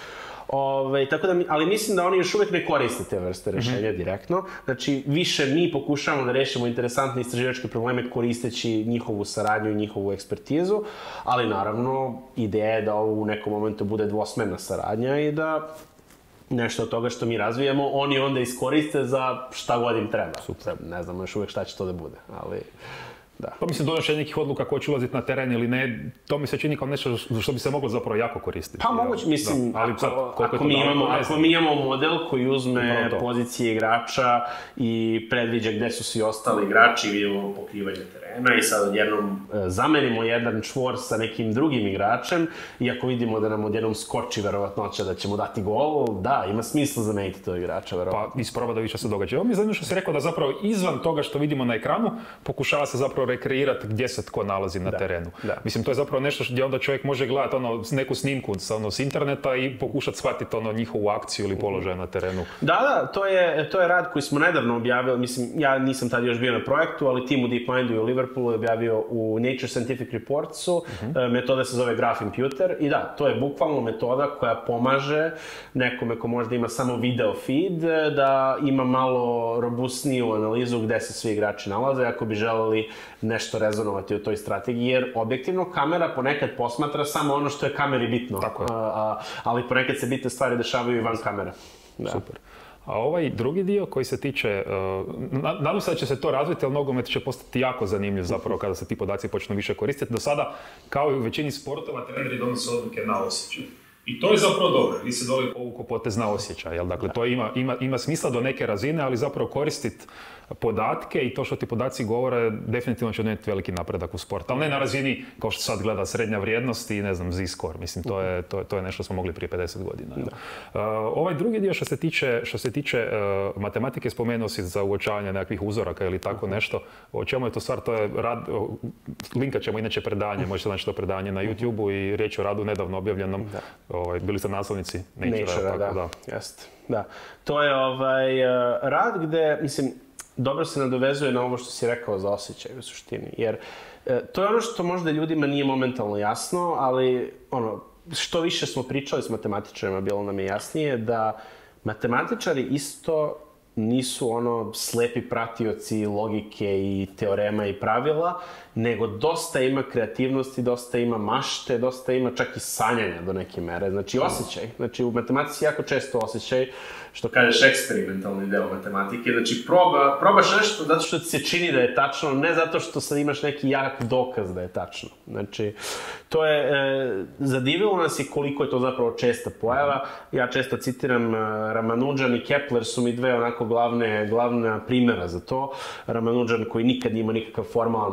B: Ove, tako da, ali mislim da oni još uvijek ne koriste te vrste rešenja mm-hmm. direktno. Znači, više mi pokušavamo da rešimo interesantne istraživačke probleme koristeći njihovu saradnju i njihovu ekspertizu, ali naravno, ideja je da ovo u nekom momentu bude dvosmerna saradnja i da nešto od toga što mi razvijamo, oni onda iskoriste za šta god im treba. Super. Ne znam još uvijek šta će to da bude, ali... Da.
A: Pa mislim, donošenje nekih odluka ko će ulaziti na teren ili ne, to mi se čini kao nešto što bi se moglo zapravo jako koristiti.
B: Pa moguće, mislim, da. Ali ako, sad, ako, mi imamo, ako mi imamo model koji uzme pozicije igrača i predviđa gde su svi ostali igrači, vidimo pokrivanje terena i sad odjednom e, zamenimo jedan čvor sa nekim drugim igračem i ako vidimo da nam odjednom skoči verovatnoća da ćemo dati gol, da, ima smisla zameniti tog igrača, verovatno.
A: Pa isproba da više se događa. Ovo mi je zanimljivo što si rekao da zapravo izvan toga što vidimo na ekranu pokušava se zapravo rekreirati gdje se tko nalazi na da, terenu. Da. Mislim, to je zapravo nešto gdje onda čovjek može gledati ono, neku snimku sa, ono, s interneta i pokušati shvatiti ono, njihovu akciju ili položaj na terenu. Da,
B: da, to je, to je rad koji smo nedavno objavili. Mislim, ja nisam tad još bio na projektu, ali tim u DeepMindu i u Liverpoolu je objavio u Nature Scientific Reportsu. Uh-huh. Metoda se zove Graph Imputer i da, to je bukvalno metoda koja pomaže nekome ko možda ima samo video feed da ima malo robustniju analizu gde se svi igrači nalaze ako bi želeli nešto rezonovati u toj strategiji, jer objektivno kamera ponekad posmatra samo ono što je kameri bitno.
A: Tako je.
B: A, a, ali ponekad se bitne stvari dešavaju i van kamere. Da.
A: Super. A ovaj drugi dio koji se tiče, uh, nadam se da će se to razviti, ali nogomet će postati jako zanimljiv zapravo kada se ti podaci počnu više koristiti. Do sada, kao i u većini sportova, treneri donose odluke na osjećaj. I to je zapravo dobro, vi se dole povuku potez na osjećaj, jel? Dakle, to ima, ima, ima smisla do neke razine, ali zapravo koristiti podatke i to što ti podaci govore definitivno će donijeti veliki napredak u sport. Ali ne na razini, kao što sad gleda, srednja vrijednost i ne znam, Z-score. Mislim, to je, to, je, to je nešto što smo mogli prije pedeset godina. Uh, ovaj drugi dio što se tiče, što se tiče uh, matematike, spomenuo si za uočavanje nekakvih uzoraka ili tako nešto. O čemu je to stvar? To je rad, linkat ćemo inače predanje, možete naći to predanje na YouTube-u i riječ o radu nedavno objavljenom. Ovaj, bili ste naslovnici Nature,
B: Nature
A: tako,
B: da.
A: da.
B: Jest. Da. To je ovaj, uh, rad gde, mislim, dobro se nadovezuje na ovo što si rekao za osjećaj u suštini, jer e, to je ono što možda ljudima nije momentalno jasno, ali ono, što više smo pričali s matematičarima, bilo nam je jasnije da matematičari isto nisu ono slepi pratioci logike i teorema i pravila, nego dosta ima kreativnosti, dosta ima mašte, dosta ima čak i sanjanja do neke mere. Znači osjećaj. Znači u matematici jako često osjećaj, što kažeš eksperimentalni deo matematike. Znači proba, probaš nešto zato što ti se čini da je tačno, ne zato što sad imaš neki jak dokaz da je tačno. Znači, to je, e, zadivilo nas i koliko je to zapravo česta pojava. Ja često citiram e, Ramanujan i Kepler su mi dve onako glavne, glavna primjera za to. Ramanujan koji nikad nima nikakav formalan matematički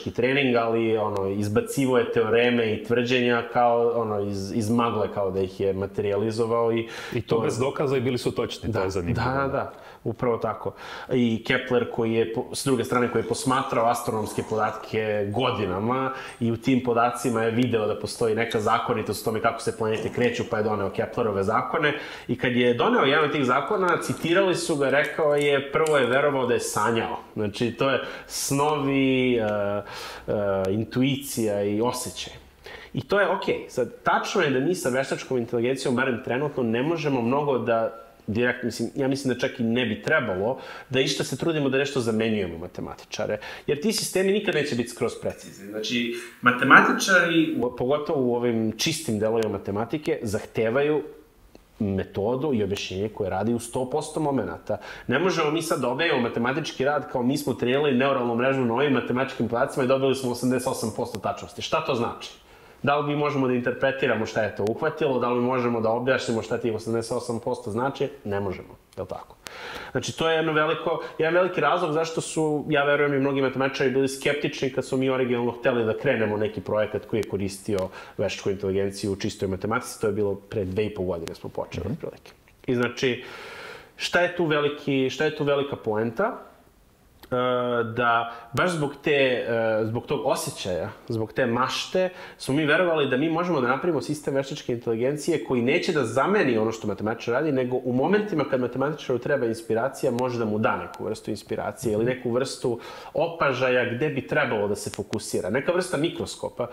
B: matematički trening, ali ono, izbacivo je teoreme i tvrđenja kao, ono, iz, iz magle, kao da ih je materializovao. I,
A: I to, to bez dokaza i bili su točni,
B: da,
A: to je zanimljivo.
B: Da, da, da, upravo tako. I Kepler koji je, s druge strane, koji je posmatrao astronomske podatke godinama i u tim podacima je video da postoji neka zakonitost u tome kako se planete kreću, pa je doneo Keplerove zakone. I kad je doneo jedan od tih zakona, citirali su ga, rekao je, prvo je verovao da je sanjao. Znači, to je snovi, uh, uh, intuicija i osjećaj. I to je okej. Okay. Sad, tačno je da mi sa veštačkom inteligencijom, barem trenutno, ne možemo mnogo da direkt, mislim, ja mislim da čak i ne bi trebalo da išta se trudimo da nešto zamenjujemo matematičare. Jer ti sistemi nikad neće biti skroz precizni. Znači, matematičari, pogotovo u ovim čistim delovima matematike, zahtevaju metodu i objašnjenje koje radi u sto posto momenata. Ne možemo mi sad da objavimo matematički rad kao mi smo trenirali neuralnu mrežu na ovim matematičkim podacima i dobili smo osamdeset osam posto tačnosti. Šta to znači? Da li mi možemo da interpretiramo šta je to uhvatilo, da li možemo da objašnjamo šta ti osamdeset osam posto znači? Ne možemo, je li tako? Znači, to je jedno veliko, jedan veliki razlog zašto su, ja verujem, i mnogi matematičari bili skeptični kad su mi originalno hteli da krenemo neki projekat koji je koristio veštačku inteligenciju u čistoj matematici. To je bilo pre dve i po godine smo počeli, mm-hmm. otprilike. I znači, šta je tu veliki, šta je tu velika poenta? Da baš zbog te, zbog tog osjećaja, zbog te mašte, smo mi verovali da mi možemo da napravimo sistem veštačke inteligencije koji neće da zameni ono što matematičar radi, nego u momentima kad matematičaru treba inspiracija, može da mu da neku vrstu inspiracije ili neku vrstu opažaja gde bi trebalo da se fokusira. Neka vrsta mikroskopa.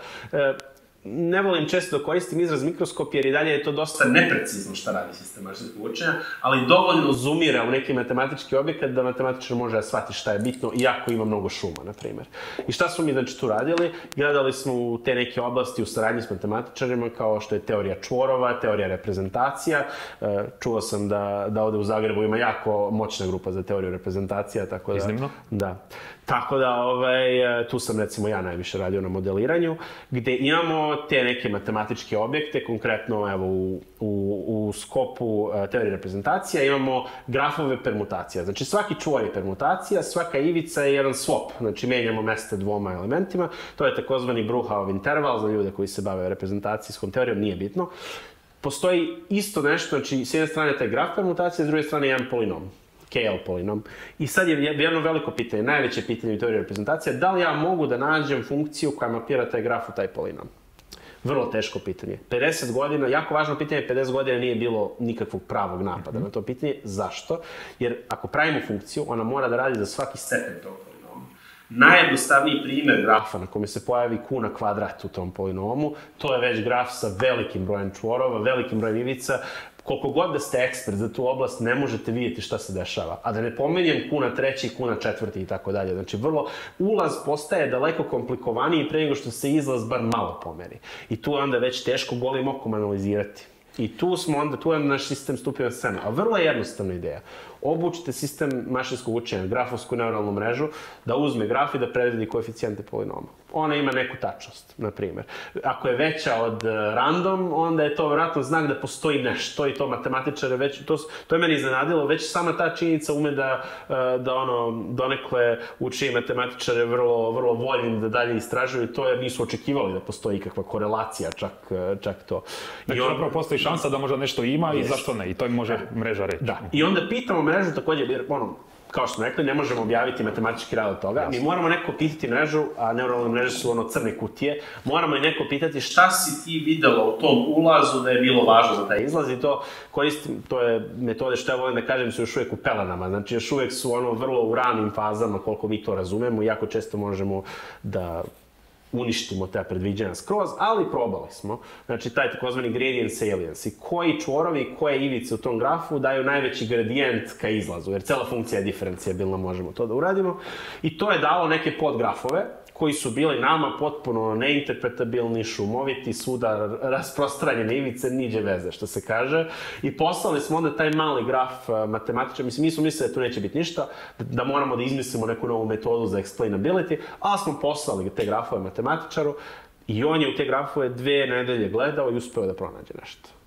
B: Ne volim često da koristim izraz mikroskop jer i dalje je to dosta neprecizno šta radi sistem mašinskog učenja, ali dovoljno zoomira u neki matematički objekat da matematičar može da shvati šta je bitno, iako ima mnogo šuma, na primjer. I šta smo mi znači tu radili? Gledali smo u te neke oblasti u saradnji s matematičarima kao što je teorija čvorova, teorija reprezentacija. Čuo sam da, da ovde u Zagrebu ima jako moćna grupa za teoriju reprezentacija, tako da...
A: Iznimno?
B: Da. Tako da, ovaj, tu sam recimo ja najviše radio na modeliranju, gde imamo te neke matematičke objekte, konkretno evo, u, u, u skopu uh, teorije reprezentacija imamo grafove permutacija. Znači svaki čvor je permutacija, svaka ivica je jedan swap, znači menjamo mesta dvoma elementima. To je takozvani Bruhaov interval za ljude koji se bave reprezentacijskom teorijom, nije bitno. Postoji isto nešto, znači s jedne strane taj graf permutacije, s druge strane jedan polinom. K L polinom. I sad je jedno veliko pitanje, najveće pitanje u teoriji reprezentacije, da li ja mogu da nađem funkciju koja mapira taj graf u taj polinom? Vrlo teško pitanje. pedeset godina, jako važno pitanje, pedeset godina nije bilo nikakvog pravog napada mm-hmm. na to pitanje. Zašto? Jer ako pravimo funkciju, ona mora da radi za svaki stepen tog polinoma. Najjednostavniji primjer grafa na kome se pojavi q na kvadrat u tom polinomu, to je već graf sa velikim brojem čvorova, velikim brojem ivica. Koliko god da ste ekspert za tu oblast, ne možete vidjeti šta se dešava. A da ne pomenjem q na treći, q na četvrti i tako dalje. Znači, vrlo, ulaz postaje daleko komplikovaniji pre nego što se izlaz bar malo pomeri. I tu je onda već teško golim okom analizirati. I tu smo onda, tu je naš sistem stupio na scenu. A vrlo je jednostavna ideja. Obučite sistem mašinskog učenja, grafovsku neuralnu mrežu, da uzme graf i da predvidi koeficijente polinoma. Ona ima neku tačnost, na primjer. Ako je veća od random, onda je to vjerojatno znak da postoji nešto i to matematičare već, to, to je meni iznenadilo, već sama ta činjenica ume da, da ono, donekle uči matematičare vrlo, vrlo voljnim da dalje istražuju to jer nisu očekivali da postoji ikakva korelacija, čak, čak to.
A: Znači, on, zapravo postoji šansa da možda nešto ima jest. I zašto ne, i to im može mreža reći.
B: Da, i onda pitamo mrežu također, jer ono, kao što smo rekli, ne možemo objaviti matematički rad od toga. Mi moramo neko pitati mrežu, a neuralne mreže su ono crne kutije, moramo i neko pitati šta si ti videla u tom ulazu da je bilo važno za taj izlaz i to koristim, to je metode što ja volim da kažem su još uvijek u pelenama, znači još uvijek su ono vrlo u ranim fazama koliko mi to razumemo i jako često možemo da uništimo te predviđanja skroz, ali probali smo. Znači, taj takozvani gradient salience i koji čvorovi, koje ivice u tom grafu daju najveći gradijent ka izlazu, jer cela funkcija je diferencijabilna, možemo to da uradimo. I to je dalo neke podgrafove koji su bili nama potpuno neinterpretabilni, šumoviti, svuda rasprostranjene ivice, niđe veze, što se kaže. I poslali smo onda taj mali graf matematičar, mislim, mi smo mislili da tu neće biti ništa, da moramo da izmislimo neku novu metodu za explainability, ali smo poslali te grafove matematičaru i on je u te grafove dve nedelje gledao i uspeo da pronađe nešto.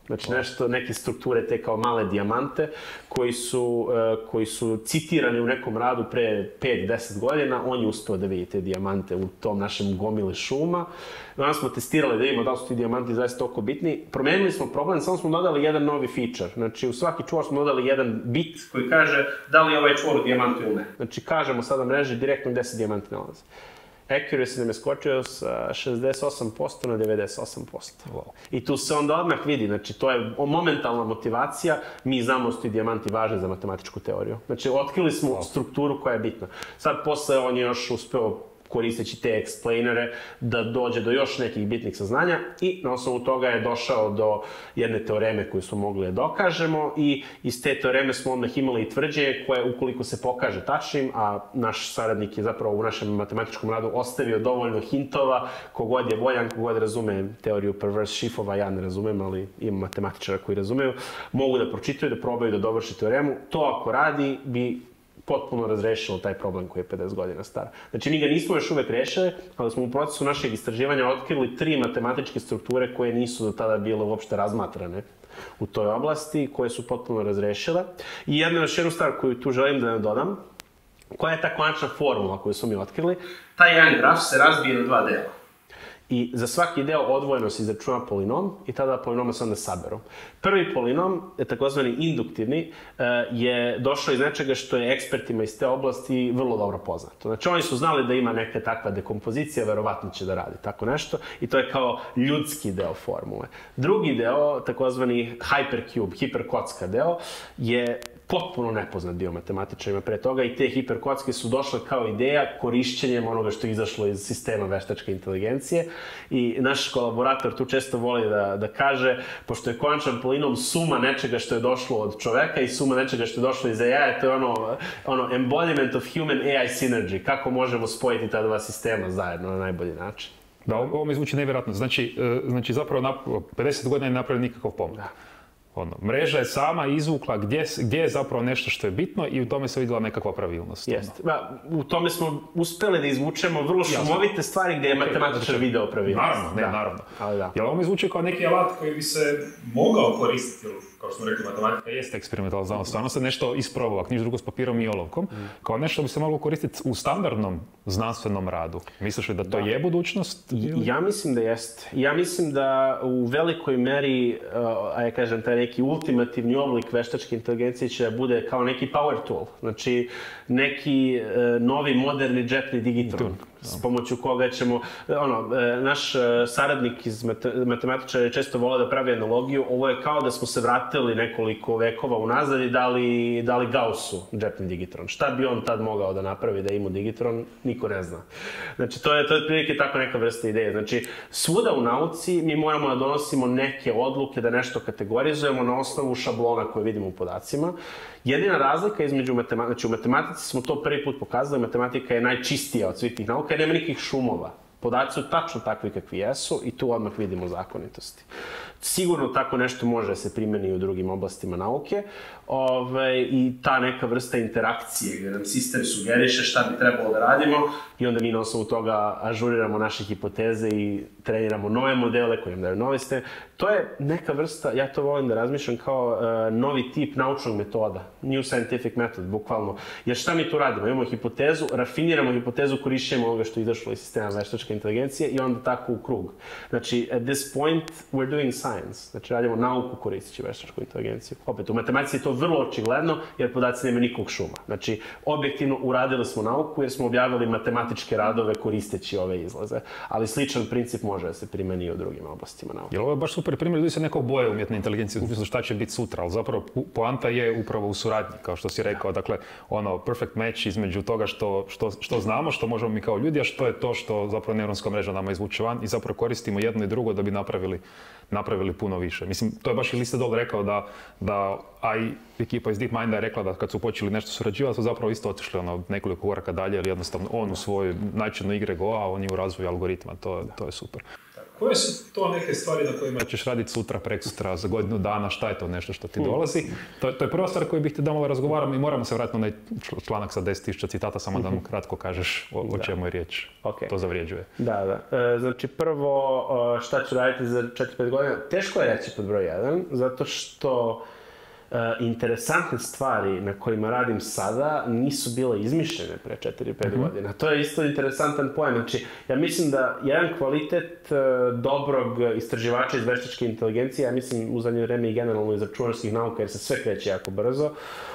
B: Znači nešto, neke strukture, te kao male dijamante, koji su, uh, koji su citirani u nekom radu pre pet do deset godina, on je uspeo da vidi te dijamante u tom našem gomile šuma. Onda smo testirali da vidimo da li su ti dijamanti zaista toliko bitni. Promenili smo problem, samo smo dodali jedan novi feature. Znači u svaki čvor smo dodali jedan bit koji kaže da li je ovaj čvor u dijamantu ili ne. Znači kažemo sada mreži direktno gde se dijamanti nalaze. Accuracy nam je skočio sa šezdeset osam posto na devedeset osam posto. Wow. I tu se onda odmah vidi, znači to je momentalna motivacija, mi znamo da su ti dijamanti važni za matematičku teoriju. Znači otkrili smo wow. strukturu koja je bitna. Sad posle on je još uspeo koristeći te explainere da dođe do još nekih bitnih saznanja i na osnovu toga je došao do jedne teoreme koju smo mogli da dokažemo i iz te teoreme smo onda imali i tvrđenje koje ukoliko se pokaže tačnim, a naš saradnik je zapravo u našem matematičkom radu ostavio dovoljno hintova, kogod je voljan, kogod razume teoriju perverse sheafova, ja ne razumem, ali ima matematičara koji razumeju, mogu da pročitaju, da probaju da dovrši teoremu. To ako radi bi potpuno razrešilo taj problem koji je pedeset godina star. Znači, mi ga nismo još uvek rešili, ali smo u procesu našeg istraživanja otkrili tri matematičke strukture koje nisu do tada bile uopšte razmatrane u toj oblasti, koje su potpuno razrešile. I jedna još jednu stvar koju tu želim da dodam, koja je ta konačna formula koju smo mi otkrili. Taj jedan graf se razbije na dva dela. I za svaki deo odvojeno se izračuna polinom i tada polinoma se onda saberu. Prvi polinom, takozvani induktivni, je došao iz nečega što je ekspertima iz te oblasti vrlo dobro poznato. Znači oni su znali da ima neka takva dekompozicija, verovatno će da radi tako nešto i to je kao ljudski deo formule. Drugi deo, takozvani hypercube, hiperkocka deo, je potpuno nepoznat bio matematičarima pre toga i te hiperkocke su došle kao ideja korišćenjem onoga što je izašlo iz sistema veštačke inteligencije i naš kolaborator tu često voli da, da kaže, pošto je konačan polinom suma nečega što je došlo od čoveka i suma nečega što je došlo iz A I, to je ono, ono embodiment of human A I synergy, kako možemo spojiti ta dva sistema zajedno na najbolji način.
A: Da, ovo mi zvuči nevjerojatno. Znači, znači zapravo na pedeset godina ne napravili nikakav pomak. Da. Ono, mreža je sama izvukla gdje, gdje je zapravo nešto što je bitno i u tome se vidjela nekakva pravilnost.
B: Jeste. Ba, u tome smo uspeli da izvučemo vrlo šumovite stvari gdje je okay, matematičar video pravilnost.
A: Naravno, ne,
B: da.
A: naravno.
B: Ali da.
A: Jel ovo mi zvuči kao neki alat koji bi se mogao koristiti, kao što smo rekli, matematika jeste eksperimentalna znanost. Stvarno se nešto isprobava, knjiž drugo s papirom i olovkom, mm. kao nešto bi se moglo koristiti u standardnom znanstvenom radu. Misliš li da to da. je budućnost? Ili?
B: Ja mislim da jeste. Ja mislim da u velikoj meri, a ja kažem, taj neki ultimativni oblik veštačke inteligencije će da bude kao neki power tool. Znači, neki e, novi, moderni džepni digitron, s pomoću koga ćemo, ono, e, naš saradnik iz matematičara je često volao da pravi analogiju, ovo je kao da smo se vratili nekoliko vekova unazad i dali, dali Gaussu džepni digitron. Šta bi on tad mogao da napravi da ima digitron, niko ne zna. Znači, to je, to je prilike tako neka vrsta ideje. Znači, svuda u nauci mi moramo da donosimo neke odluke, da nešto kategorizujemo na osnovu šablona koje vidimo u podacima. Jedina razlika između matematike, znači u matematici smo to prvi put pokazali, matematika je najčistija od svih tih nauka, nema nikakvih šumova. Podaci su tačno takvi kakvi jesu i tu odmah vidimo zakonitosti. Sigurno tako nešto može da se primeni i u drugim oblastima nauke. Ove, I ta neka vrsta interakcije gdje nam sistem sugeriše šta bi trebalo da radimo i onda mi na osnovu toga ažuriramo naše hipoteze i treniramo nove modele koje nam daju nove ste. To je neka vrsta, ja to volim da razmišljam kao uh, novi tip naučnog metoda. New scientific method, bukvalno. Jer šta mi tu radimo? Imamo hipotezu, rafiniramo hipotezu, korišćujemo onoga što je izašlo iz sistema veštačke inteligencije i onda tako u krug. Znači, at this point, we're doing science. Znači, radimo nauku koristeći veštačku inteligenciju. Opet, u matematici je to vrlo očigledno, jer podaci nema nikog šuma. Znači, objektivno uradili smo nauku jer smo objavili matematičke radove koristeći ove izlaze. Ali sličan princip može da se primeni i u drugim oblastima nauke.
A: Jer ovo je baš super primjer, ljudi se neko boje umjetne inteligencije, u smislu šta će biti sutra, ali zapravo poanta je upravo u suradnji, kao što si rekao. Dakle, ono, perfect match između toga što, što, što znamo, što možemo mi kao ljudi, a što je to što zapravo neuronska mreža nama izvuče van i zapravo koristimo jedno i drugo da bi napravili, napravili puno više. Mislim, to je baš i Lisa Dole rekao da, da A I ekipa iz DeepMinda je rekla da kad su počeli nešto surađivati, su zapravo isto otišli ono, nekoliko koraka dalje, jer jednostavno on u svojoj načinu igre Go, a on je u razvoju algoritma. To, to je super.
C: koje su to neke stvari na kojima
A: ćeš raditi sutra, preksutra, za godinu dana, šta je to nešto što ti dolazi? To, to je prva stvar koju bih te da malo razgovaram i moramo se vratiti na onaj članak sa deset tisuća citata, samo da mu kratko kažeš o, o čemu je riječ.
B: Okay.
A: To zavrijeđuje.
B: Da, da. E, znači, prvo, šta ću raditi za četiri pet godina? Teško je reći pod broj jedan, zato što Uh, interesantne stvari na kojima radim sada nisu bile izmišljene pre četiri pet mm-hmm. godina. To je isto interesantan pojam. Znači, ja mislim da jedan kvalitet uh, dobrog istraživača iz veštačke inteligencije, ja mislim u zadnje vreme i generalno iz računarskih nauka, jer se sve kreće jako brzo,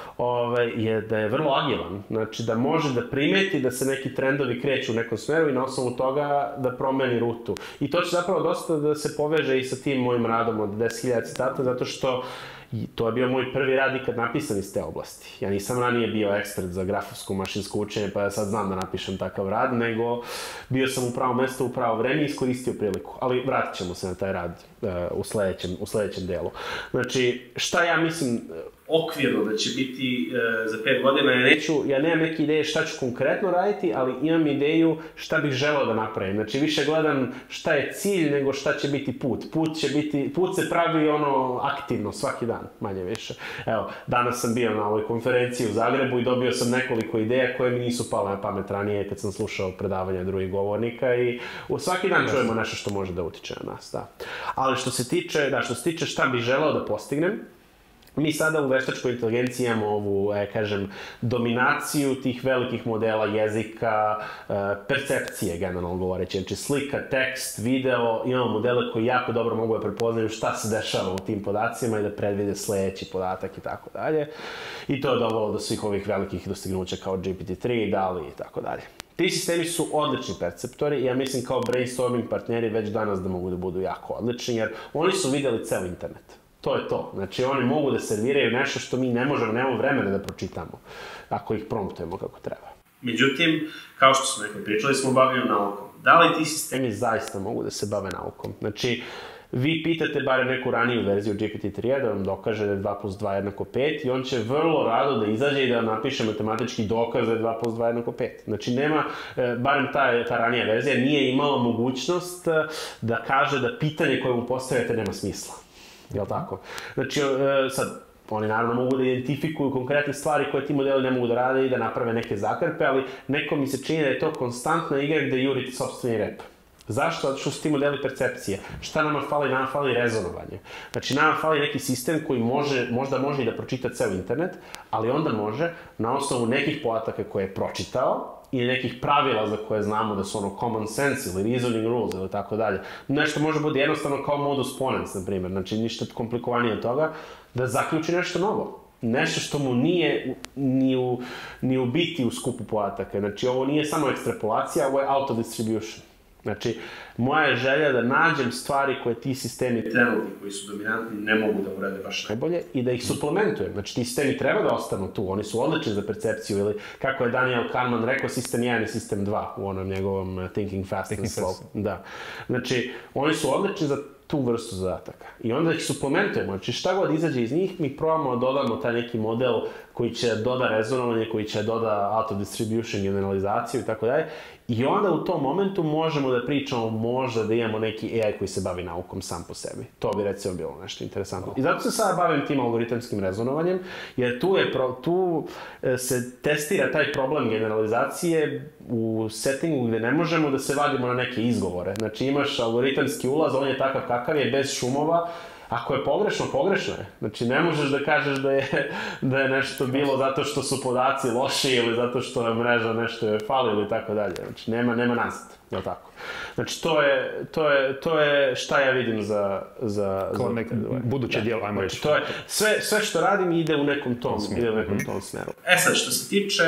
B: Ove, je da je vrlo agilan. Znači, da može da primeti da se neki trendovi kreću u nekom smeru i na osnovu toga da promeni rutu. I to će zapravo dosta da se poveže i sa tim mojim radom od deset hiljada citata, zato što I to je bio moj prvi rad ikad napisan iz te oblasti. Ja nisam ranije bio ekspert za grafovsko mašinsko učenje, pa ja sad znam da napišem takav rad, nego bio sam u pravo mesto, u pravo vreme i iskoristio priliku. Ali vratit ćemo se na taj rad uh, u, sledećem, u sledećem delu. Znači, šta ja mislim okvirno da će biti uh, za pet godina, ja neću, ja nemam neke ideje šta ću konkretno raditi, ali imam ideju šta bih želeo da napravim. Znači, više gledam šta je cilj nego šta će biti put. Put će biti, put se pravi ono aktivno svaki dan, manje više. Evo, danas sam bio na ovoj konferenciji u Zagrebu i dobio sam nekoliko ideja koje mi nisu pale na pamet ranije kad sam slušao predavanja drugih govornika i u svaki dan čujemo nešto što može da utiče na nas, da. Ali što se tiče, da, što se tiče šta bih želeo da postignem, mi sada u veštačkoj inteligenciji imamo ovu, e, kažem, dominaciju tih velikih modela jezika, e, percepcije, generalno govoreći. Znači, slika, tekst, video, imamo modele koji jako dobro mogu da prepoznaju šta se dešava u tim podacima i da predvide sledeći podatak i tako dalje. I to je dovelo do svih ovih velikih dostignuća kao G P T tri, DALL-E i tako dalje. Ti sistemi su odlični perceptori i ja mislim kao brainstorming partneri već danas da mogu da budu jako odlični, jer oni su videli ceo internet. To je to. Znači, oni mogu da serviraju nešto što mi ne možemo, nemamo vremena da pročitamo, ako ih promptujemo kako treba. Međutim, kao što smo nekako pričali, smo bavili naukom. Da li ti sistemi zaista mogu da se bave naukom? Znači, vi pitate bare neku raniju verziju G P T tri da vam dokaže da je dva plus dva jednako pet i on će vrlo rado da izađe i da napiše matematički dokaz da je dva plus dva jednako pet. Znači, nema, barem ta, ta ranija verzija nije imala mogućnost da kaže da pitanje koje mu postavljate nema smisla. Jel' tako? Znači, sad, oni naravno mogu da identifikuju konkretne stvari koje ti modeli ne mogu da rade i da naprave neke zakrpe, ali neko mi se čini da je to konstantna igra gde jurite sopstveni rep. Zašto? Zato što su ti modeli percepcije. Šta nama fali? Nama fali rezonovanje. Znači, nama fali neki sistem koji može, možda može i da pročita ceo internet, ali onda može, na osnovu nekih podataka koje je pročitao, ili nekih pravila za koje znamo da su ono common sense ili reasoning rules ili tako dalje. Nešto može biti jednostavno kao modus ponens, na primjer, znači ništa komplikovanije od toga, da zaključi nešto novo. Nešto što mu nije ni u, ni u biti u skupu podataka. Znači, ovo nije samo ekstrapolacija, ovo je auto-distribution. Znači, moja je želja da nađem stvari koje ti sistemi trenutni, koji su dominantni, ne mogu da urade baš najbolje i da ih suplementujem. Znači, ti sistemi treba da ostanu tu, oni su odlični za percepciju ili, kako je Daniel Kahneman rekao, sistem jedan i sistem dva u onom njegovom Thinking Fast and Slow. Da. Znači, oni su odlični za tu vrstu zadataka. I onda ih suplementujemo. Znači, šta god izađe iz njih, mi probamo da dodamo taj neki model koji će doda rezonovanje, koji će doda auto-distribution, generalizaciju i tako dalje. I onda u tom momentu možemo da pričamo možda da imamo neki A I koji se bavi naukom sam po sebi. To bi recimo bilo nešto interesantno. I zato se sada bavim tim algoritamskim rezonovanjem, jer tu, je pro, tu se testira taj problem generalizacije u settingu gde ne možemo da se vadimo na neke izgovore. Znači, imaš algoritamski ulaz, on je takav kakav je, bez šumova. Ako je pogrešno, pogrešno je. Znači, ne možeš da kažeš da je, da je nešto bilo zato što su podaci loši ili zato što je mreža nešto je fali ili tako dalje. Znači, nema, nema nazad, jel' tako? Znači, to je, to je, to je šta ja vidim za... za
A: Kao nek, buduće dijelo, ajmo reći.
B: To je, sve, sve što radim ide u nekom tom, ide u nekom tom smeru.
C: E sad, što se tiče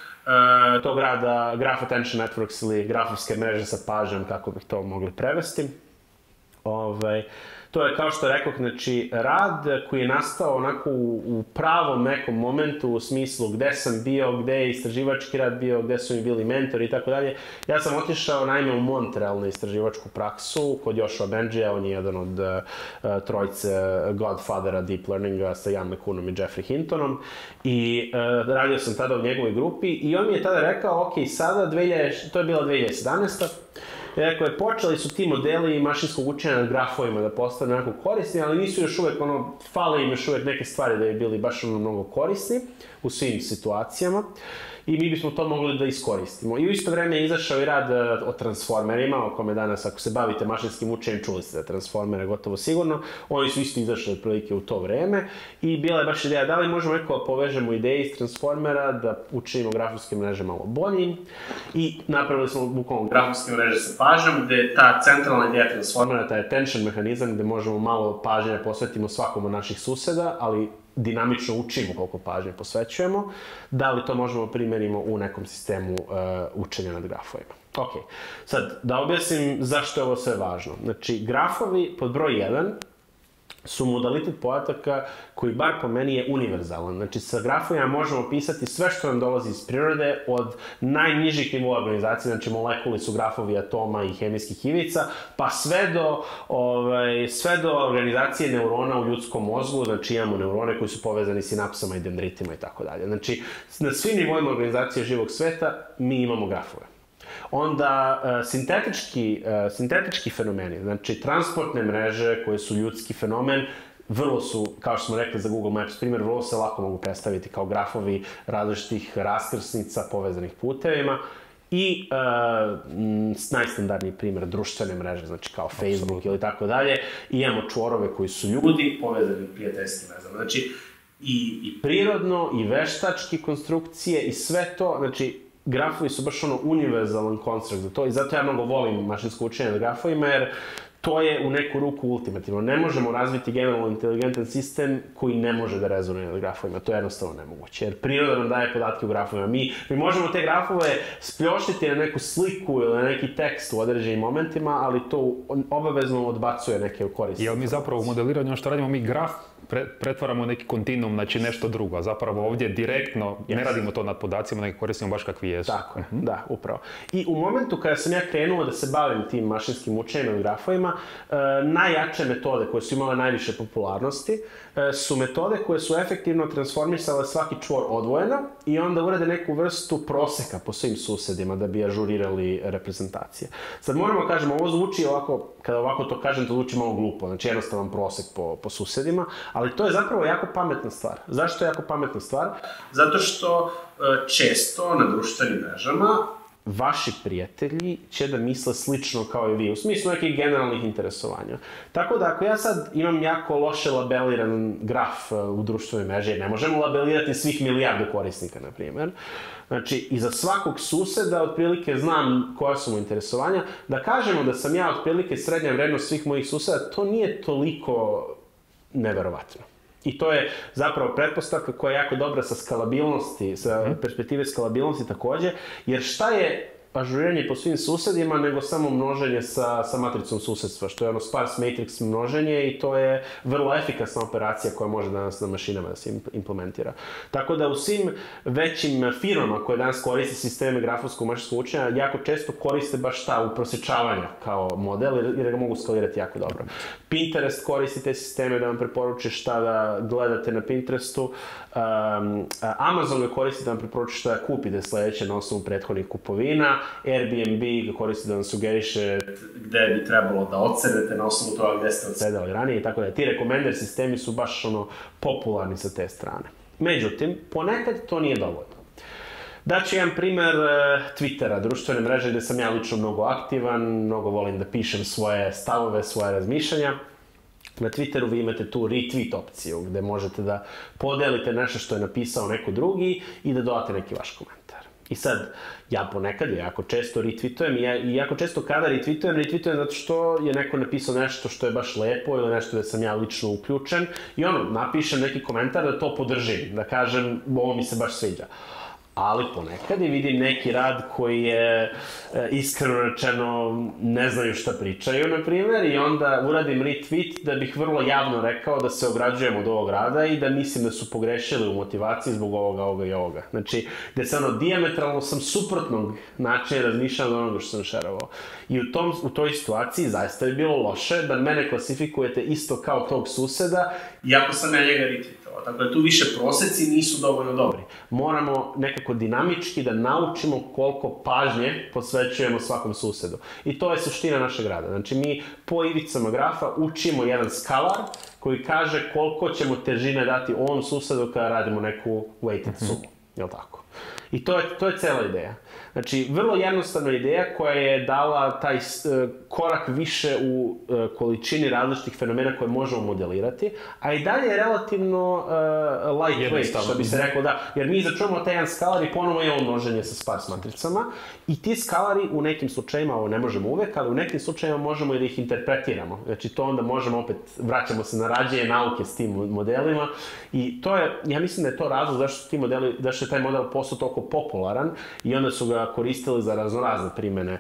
B: uh, tog rada Graph Attention Networks ili grafovske mreže sa pažnjom, kako bih to mogli prevesti, ovaj... To je, kao što rekao, znači, rad koji je nastao onako u, u pravom nekom momentu, u smislu gde sam bio, gde je istraživački rad bio, gde su mi bili mentori i tako dalje. Ja sam otišao naime u Montreal na istraživačku praksu kod Joshua Bengija, on je jedan od uh, trojice godfathera deep learninga sa Ian McCoonom i Jeffrey Hintonom i uh, radio sam tada u njegovoj grupi i on mi je tada rekao, ok, sada, dve hiljade, to je bila dve hiljade sedamnaesta. Dakle, počeli su ti modeli mašinskog učenja nad grafovima da postane onako korisni, ali nisu još uvek, ono, fale im još uvek neke stvari da bi bili baš ono mnogo korisni u svim situacijama. I mi bismo to mogli da iskoristimo. I u isto vreme je izašao i rad o transformerima, o kome danas, ako se bavite mašinskim učenjem, čuli ste da transformere gotovo sigurno. Oni su isto izašli otprilike u to vreme. I bila je baš ideja da li možemo neko da povežemo ideje iz transformera, da učinimo grafovske mreže malo boljim. I napravili smo bukvalno grafovske mreže sa pažnjom, gde je ta centralna ideja transformera, taj attention mehanizam, gde možemo malo pažnje posvetimo svakom od naših suseda, ali dinamično učimo koliko pažnje posvećujemo, da li to možemo primenimo u nekom sistemu uh, učenja nad grafovima. Ok, sad da objasnim zašto je ovo sve važno. Znači, grafovi pod broj jedan su modalitet podataka koji bar po meni je univerzalan. Znači, sa grafovima možemo pisati sve što nam dolazi iz prirode, od najnižih nivoa organizacije, znači molekuli su grafovi atoma i hemijskih ivica, pa sve do, ovaj, sve do organizacije neurona u ljudskom mozgu, znači imamo neurone koji su povezani sinapsama i dendritima i tako dalje. Znači, na svim nivoima organizacije živog sveta mi imamo grafove. Onda, uh, sintetički, uh, sintetički fenomeni, znači transportne mreže koje su ljudski fenomen, vrlo su, kao što smo rekli za Google Maps, primjer, vrlo se lako mogu predstaviti kao grafovi različitih raskrsnica povezanih putevima. I uh, najstandardniji primjer, društvene mreže, znači kao Facebook Absolutno. Ili tako dalje. I imamo čvorove koji su ljudi povezani prijateljskim vezama. Znači, i, i prirodno, i veštački konstrukcije, i sve to, znači, grafovi su baš ono univerzalan konstrukt za to i zato ja mnogo volim mašinsko učenje na grafovima, jer to je u neku ruku ultimativno. Ne možemo razviti generalno inteligentan sistem koji ne može da rezonuje na grafovima. To je jednostavno nemoguće, jer priroda nam daje podatke u grafovima. Mi, mi možemo te grafove spljoštiti na neku sliku ili na neki tekst u određenim momentima, ali to obavezno odbacuje neke koristi.
A: Jel mi zapravo u modeliranju ono što radimo, mi graf pretvaramo u neki kontinuum, znači nešto drugo, a zapravo ovdje direktno yes. ne radimo to nad podacima, nego koristimo baš kakvi jesu.
B: Tako je, uh-huh. da, upravo. I u momentu kada sam ja krenuo da se bavim tim mašinskim učenjem i grafovima, e, najjače metode koje su imale najviše popularnosti e, su metode koje su efektivno transformisale svaki čvor odvojeno i onda urade neku vrstu proseka po svim susedima da bi ažurirali reprezentacije. Sad moramo kažemo, ovo zvuči ovako, kada ovako to kažem, to zvuči malo glupo, znači jednostavan prosek po, po susedima, ali to je zapravo jako pametna stvar. Zašto je jako pametna stvar? Zato što e, često na društvenim mrežama vaši prijatelji će da misle slično kao i vi, u smislu nekih generalnih interesovanja. Tako da ako ja sad imam jako loše labeliran graf u društvenoj mreži, ne možemo labelirati svih milijardu korisnika, na primjer. Znači, iza svakog suseda otprilike znam koja su mu interesovanja. Da kažemo da sam ja otprilike srednja vrednost svih mojih suseda, to nije toliko neverovatno. I to je zapravo pretpostavka koja je jako dobra sa skalabilnosti, sa mm. perspektive skalabilnosti također, jer šta je ažuriranje po svim susedima nego samo množenje sa, sa matricom susedstva, što je ono sparse matrix množenje i to je vrlo efikasna operacija koja može danas na mašinama da se implementira. Tako da u svim većim firmama koje danas koriste sisteme grafovskog mašinskog učenja jako često koriste baš ta uprosječavanja kao model jer ga mogu skalirati jako dobro. Pinterest koristi te sisteme da vam preporuči šta da gledate na Pinterestu. Um, Amazon ga koristi da vam preporuči šta da kupite sledeće na osnovu prethodnih kupovina. Airbnb ga koristi da vam sugeriše gde bi trebalo da odsedete na osnovu toga gde ste odsedali ranije i tako da. Ti rekomender sistemi su baš ono popularni sa te strane. Međutim, ponekad to nije dovoljno. Daću jedan primer Twittera, društvene mreže gde sam ja lično mnogo aktivan, mnogo volim da pišem svoje stavove, svoje razmišljanja. Na Twitteru vi imate tu retweet opciju gde možete da podelite nešto što je napisao neko drugi i da dodate neki vaš komentar. I sad, ja ponekad jako često retweetujem i, ja, i jako često kada retweetujem, retweetujem zato što je neko napisao nešto što je baš lepo ili nešto da sam ja lično uključen i ono, napišem neki komentar da to podržim, da kažem ovo mi se baš sviđa. Ali ponekad i vidim neki rad koji je e, iskreno rečeno ne znaju šta pričaju, na primjer, i onda uradim retweet da bih vrlo javno rekao da se ograđujem od ovog rada i da mislim da su pogrešili u motivaciji zbog ovoga, ovoga i ovoga. Znači, gde se ono, dijametralno sam suprotnog načina razmišljam od onoga što sam šerovao. I u, tom, u toj situaciji zaista je bilo loše da mene klasifikujete isto kao tog suseda, iako sam ja njega retweetao. Kao, tako da tu više proseci nisu dovoljno dobri. Moramo nekako dinamički da naučimo koliko pažnje posvećujemo svakom susedu. I to je suština našeg rada. Znači mi po ivicama grafa učimo jedan skalar koji kaže koliko ćemo težine dati ovom susedu kada radimo neku weighted sumu. Jel' tako? I to je, to je cela ideja. Znači, vrlo jednostavna ideja koja je dala taj uh, korak više u uh, količini različitih fenomena koje možemo modelirati, a i dalje je relativno uh, lightweight, što bi se reklo, da. Jer mi izračunamo taj jedan skalar i ponovo je množenje sa sparse matricama i ti skalari u nekim slučajima, ovo ne možemo uvek, ali u nekim slučajima možemo i da ih interpretiramo. Znači, to onda možemo opet, vraćamo se na rađenje nauke s tim modelima i to je, ja mislim da je to razlog zašto su ti modeli, zašto je taj model postao toliko popularan i onda su ga koristili za raznorazne primene,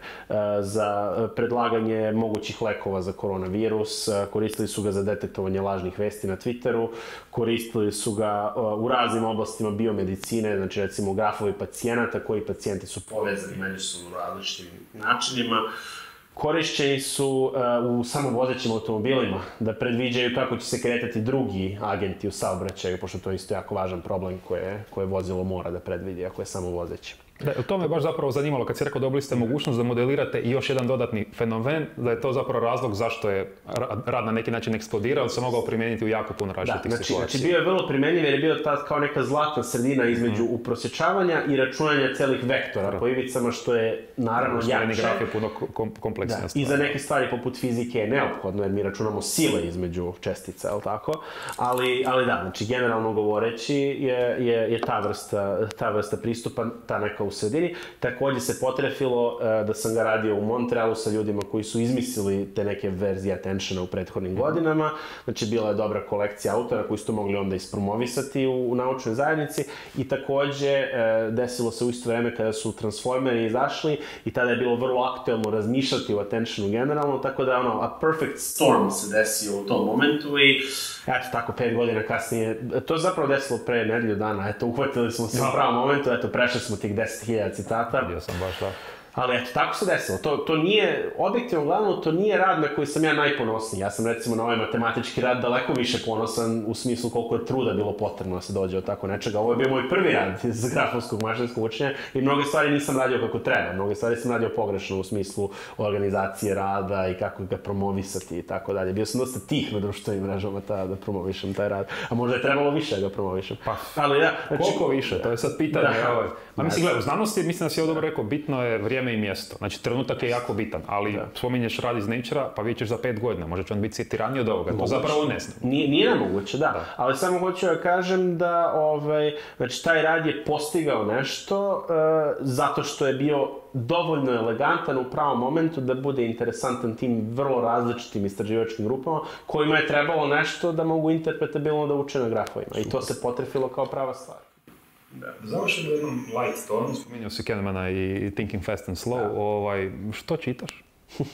B: za predlaganje mogućih lekova za koronavirus, koristili su ga za detektovanje lažnih vesti na Twitteru, koristili su ga u raznim oblastima biomedicine, znači recimo grafovi pacijenata, koji pacijenti su povezani međusobno različitim načinima. Korišćeni su uh, u samovozećim automobilima, da predviđaju kako će se kretati drugi agenti u saobraćaju, pošto to je isto jako važan problem koje, koje vozilo mora da predvidi ako je samovozeće.
A: Da, to me baš zapravo zanimalo kad si rekao dobili ste mogućnost da modelirate i još jedan dodatni fenomen, da je to zapravo razlog zašto je rad na neki način eksplodirao, se mogao primijeniti u jako puno različitih
B: da, znači,
A: situacija.
B: Znači bio je vrlo primjenjiv jer je bio ta kao neka zlatna sredina između mm. uprosječavanja i računanja celih vektora da. po ivicama, što je naravno
A: što
B: jače.
A: Graf je puno kom kompleksnija stvar.
B: I za neke stvari poput fizike je neophodno jer mi računamo sile između čestica, je li tako? Ali, ali da, znači generalno govoreći je, je, je ta, vrsta, ta vrsta pristupa, ta neka u sredini. Također se potrefilo uh, da sam ga radio u Montrealu sa ljudima koji su izmislili te neke verzije Attentiona u prethodnim godinama. Znači, bila je dobra kolekcija autora koji su to mogli onda ispromovisati u, u naučnoj zajednici. I također uh, desilo se u isto vreme kada su Transformeri izašli i tada je bilo vrlo aktuelno razmišljati o Attentionu generalno, tako da ono, a perfect storm se desio u tom momentu i eto tako, pet godina kasnije, to je zapravo desilo pre nedelju dana, eto, uhvatili smo se u pravom momentu, eto, prešli smo tih deset hiljada citata.
A: Vidio sam baš da.
B: Ali eto, tako se desilo. To, to nije, objektivno glavno, to nije rad na koji sam ja najponosniji. Ja sam recimo na ovaj matematički rad daleko više ponosan u smislu koliko je truda bilo potrebno da se dođe od tako nečega. Ovo je bio moj prvi rad iz grafovskog mašinskog učenja i mnoge stvari nisam radio kako treba. Mnoge stvari sam radio pogrešno u smislu organizacije rada i kako ga promovisati i tako dalje. Bio sam dosta tih na društvenim mrežama ta, da promovišem taj rad. A možda je trebalo više da ga promovišem.
A: Pa,
B: ali ja, znači,
A: koliko više? To je sad pitanje. Da, a mislim, gledaj, u znanosti, mislim da si ovo dobro rekao, bitno je vrijeme i mjesto. Znači, trenutak je jako bitan, ali da. spominješ rad iz Nature-a, pa vidjet ćeš za pet godina. Možda će on biti citiraniji od ovoga, to zapravo ne znam.
B: Nije, nije nemoguće, da. da. Ali samo hoću da kažem da ovaj, znači, taj rad je postigao nešto uh, zato što je bio dovoljno elegantan u pravom momentu da bude interesantan tim vrlo različitim istraživačkim grupama kojima je trebalo nešto da mogu interpretabilno da uče na grafovima. I to se potrefilo kao prava stvar.
C: Da, završeno u jednom light tonu.
A: Spominjao si Kahnemana i Thinking Fast and Slow. Ovaj, što čitaš?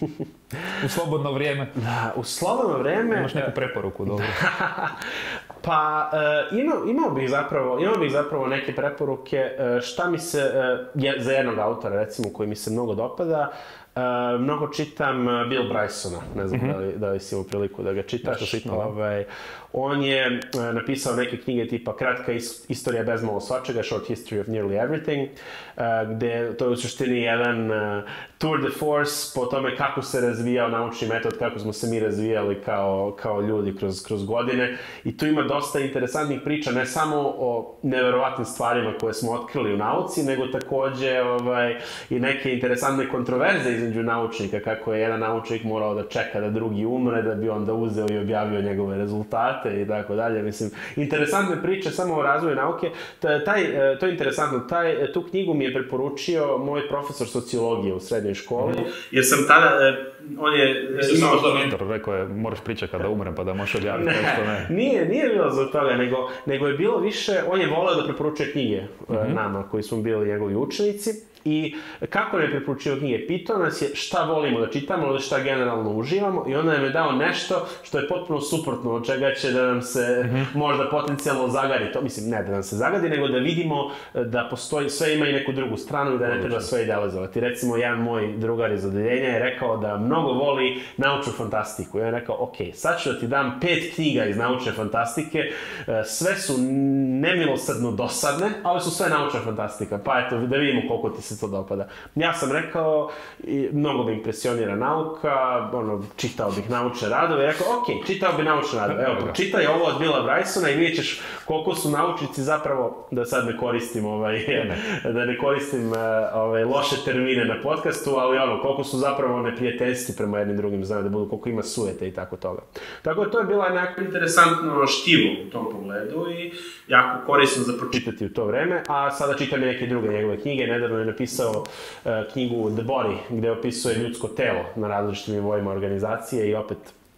A: U slobodno vrijeme?
B: Da, u slobodno vrijeme...
A: Imaš neku preporuku, dobro.
B: Pa, uh, imao, imao, bih zapravo, imao bih zapravo neke preporuke uh, šta mi se, uh, je, za jednog autora recimo koji mi se mnogo dopada. Uh, mnogo čitam Bill Brysona, ne znam mm-hmm. da, li, da li si imao priliku da ga čitaš. Sitno, ovaj, on je uh, napisao neke knjige tipa Kratka is, istorija bez malo svačega, Short History of Nearly Everything, uh, gde to je u suštini jedan uh, tour de force po tome kako se razvijao naučni metod, kako smo se mi razvijali kao, kao ljudi kroz, kroz godine. I tu ima dosta interesantnih priča, ne samo o neverovatnim stvarima koje smo otkrili u nauci, nego također ovaj, i neke interesantne kontroverze između naučnika, kako je jedan naučnik morao da čeka da drugi umre, da bi onda uzeo i objavio njegove rezultate i tako dalje. Mislim, interesantne priče samo o razvoju nauke. Taj, to je interesantno. Taj, tu knjigu mi je preporučio moj profesor sociologije u srednjoj školi, jer sam tada, on je...
A: Samo što mentor rekao je, moraš pričekati da umrem pa da možeš objaviti, ne, što ne.
B: Nije, nije bilo zbog toga, nego, nego je bilo više, on je voleo da preporučuje knjige mm-hmm. nama koji smo bili njegovi učenici. I kako nam je preporučio knjige? Pitao nas je šta volimo da čitamo ili šta generalno uživamo i onda nam je dao nešto što je potpuno suprotno od čega će da nam se mm-hmm. možda potencijalno zagadi. To, mislim, ne da nam se zagadi, nego da vidimo da postoji, sve ima i neku drugu stranu i da ne treba sve idealizovati. Recimo, jedan moj drugar iz odeljenja je rekao da mnogo voli naučnu fantastiku. I on je rekao, ok, sad ću da ti dam pet knjiga iz naučne fantastike, sve su nemilosrdno dosadne, ali su sve naučna fantastika. Pa eto, da vidimo koliko ti se to dopada. Ja sam rekao, mnogo me impresionira nauka, ono, čitao bih naučne radove, rekao, ok, čitao bih naučne radove, evo, pročitaj ovo od Billa Brysona i vidjet ćeš koliko su naučnici zapravo, da sad ne koristim, ovaj, da ne koristim ovaj, loše termine na podcastu, ali ono, koliko su zapravo neprijateljski prema jednim drugim, znaju da budu, koliko ima sujete i tako toga. Tako da to je bila jako interesantno štivo u tom pogledu i jako korisno za pročitati u to vreme, a sada čitam i neke druge njegove knjige. Nedavno je napisao uh, knjigu The Body, gde opisuje ljudsko telo na različitim nivoima organizacije i opet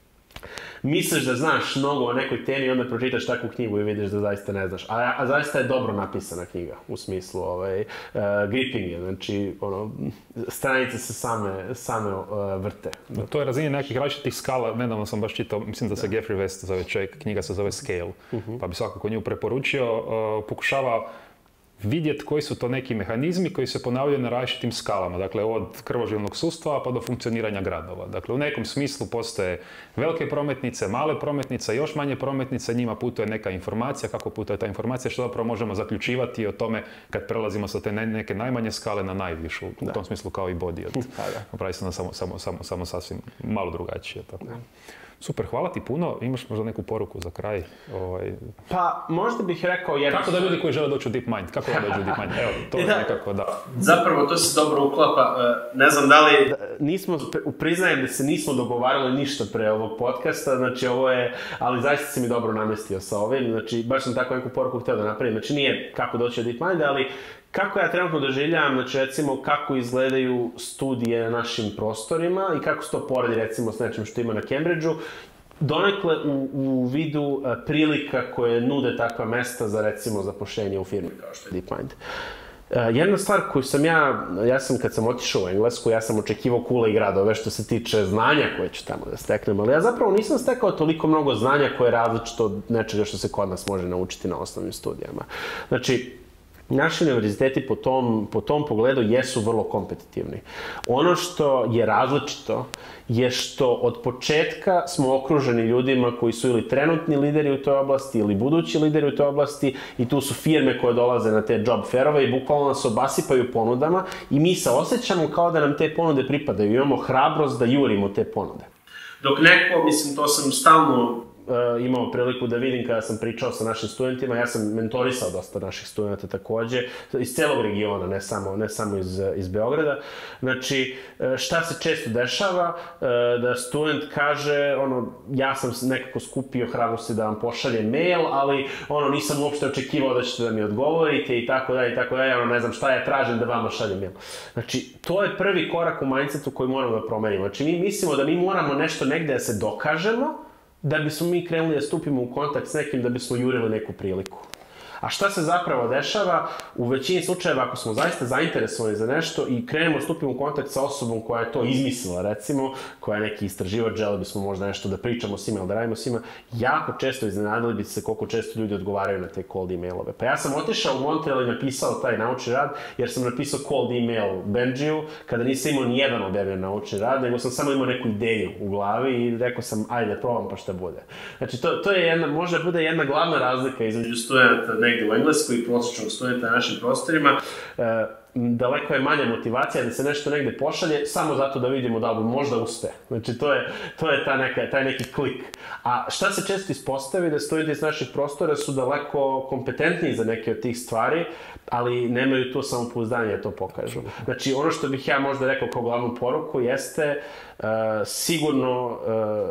B: misliš da znaš mnogo o nekoj temi i onda pročitaš takvu knjigu i vidiš da zaista ne znaš. A, a zaista je dobro napisana knjiga, u smislu ovaj, uh, gripping je, znači ono, stranice se same, same uh, vrte.
A: No, to je razine nekih različitih skala, nedavno sam baš čitao, mislim da se da. Geoffrey West zove čovjek, knjiga se zove Scale, uh-huh. pa bi svakako nju preporučio, uh, pokušava vidjeti koji su to neki mehanizmi koji se ponavljaju na različitim skalama, dakle od krvožilnog sustava pa do funkcioniranja gradova. Dakle, u nekom smislu postoje velike prometnice, male prometnice, još manje prometnice, njima putuje neka informacija, kako putuje ta informacija, što zapravo možemo zaključivati o tome kad prelazimo sa te neke najmanje skale na najvišu, u da. tom smislu kao i body. Pravi se na samo, samo, samo, samo sasvim malo drugačije. Tako. Da. Super, hvala ti puno. Imaš možda neku poruku za kraj? Ovaj...
B: Pa, možda bih rekao jedno...
A: Kako da ljudi koji žele doći u DeepMind? Kako da dođu u DeepMind? Evo, to je
B: da,
A: nekako da...
B: Zapravo, to se dobro uklapa. Ne znam da li... Nismo, priznajem da se nismo dogovarali ništa pre ovog podcasta, znači ovo je... Ali zaista si mi dobro namestio sa ovim, znači baš sam tako neku poruku htio da napravim. Znači nije kako doći u DeepMind, ali... Kako ja trenutno doživljavam, znači recimo kako izgledaju studije na našim prostorima i kako se to poredi recimo s nečim što ima na Cambridgeu, donekle u, u vidu uh, prilika koje nude takva mesta za recimo zapošljenje u firmi kao što je DeepMind. Uh, jedna stvar koju sam ja, ja sam kad sam otišao u Englesku, ja sam očekivao kule i gradove što se tiče znanja koje ću tamo da steknem, ali ja zapravo nisam stekao toliko mnogo znanja koje je različito od nečega što se kod nas može naučiti na osnovnim studijama. Znači, naši univerziteti po tom, po tom pogledu jesu vrlo kompetitivni. Ono što je različito je što od početka smo okruženi ljudima koji su ili trenutni lideri u toj oblasti ili budući lideri u toj oblasti i tu su firme koje dolaze na te job fairove i bukvalno nas obasipaju ponudama i mi se osjećamo kao da nam te ponude pripadaju. Imamo hrabrost da jurimo te ponude. Dok neko, mislim, to sam stalno Uh, imao priliku da vidim kada sam pričao sa našim studentima, ja sam mentorisao dosta naših studenta takođe, iz celog regiona, ne samo, ne samo iz, iz Beograda. Znači, šta se često dešava, da student kaže, ono, ja sam nekako skupio hrabrosti da vam pošaljem mail, ali ono, nisam uopšte očekivao da ćete da mi odgovorite i tako dalje, i tako dalje, ono, ne znam šta ja tražim da vama šaljem mail. Znači, to je prvi korak u mindsetu koji moramo da promenimo. Znači, mi mislimo da mi moramo nešto negde da se dokažemo, da bismo mi krenuli da stupimo u kontakt s nekim, da bismo jurili neku priliku. A šta se zapravo dešava? U većini slučajeva, ako smo zaista zainteresovani za nešto i krenemo stupimo u kontakt sa osobom koja je to izmislila, recimo, koja je neki istraživač, žele bismo možda nešto da pričamo s njima ili da radimo s njima, jako često iznenadili bi se koliko često ljudi odgovaraju na te cold emailove. Pa ja sam otišao u Montreal i napisao taj naučni rad, jer sam napisao cold email Benjiju, kada nisam imao nijedan objavljen naučni rad, nego sam samo imao neku ideju u glavi i rekao sam, ajde, probam pa šta bude. Znači, to, to je jedna, možda bude jedna glavna razlika između studenta negde u Engleskoj i prosječnog studenta na našim prostorima. E, daleko je manja motivacija da se nešto negde pošalje samo zato da vidimo da li možda uspe. Znači, to je, to je ta neka, taj neki klik. A šta se često ispostavi da studenti iz naših prostora su daleko kompetentniji za neke od tih stvari, ali nemaju to samopouzdanje da to pokažu. Znači, ono što bih ja možda rekao kao glavnu poruku jeste uh, sigurno uh,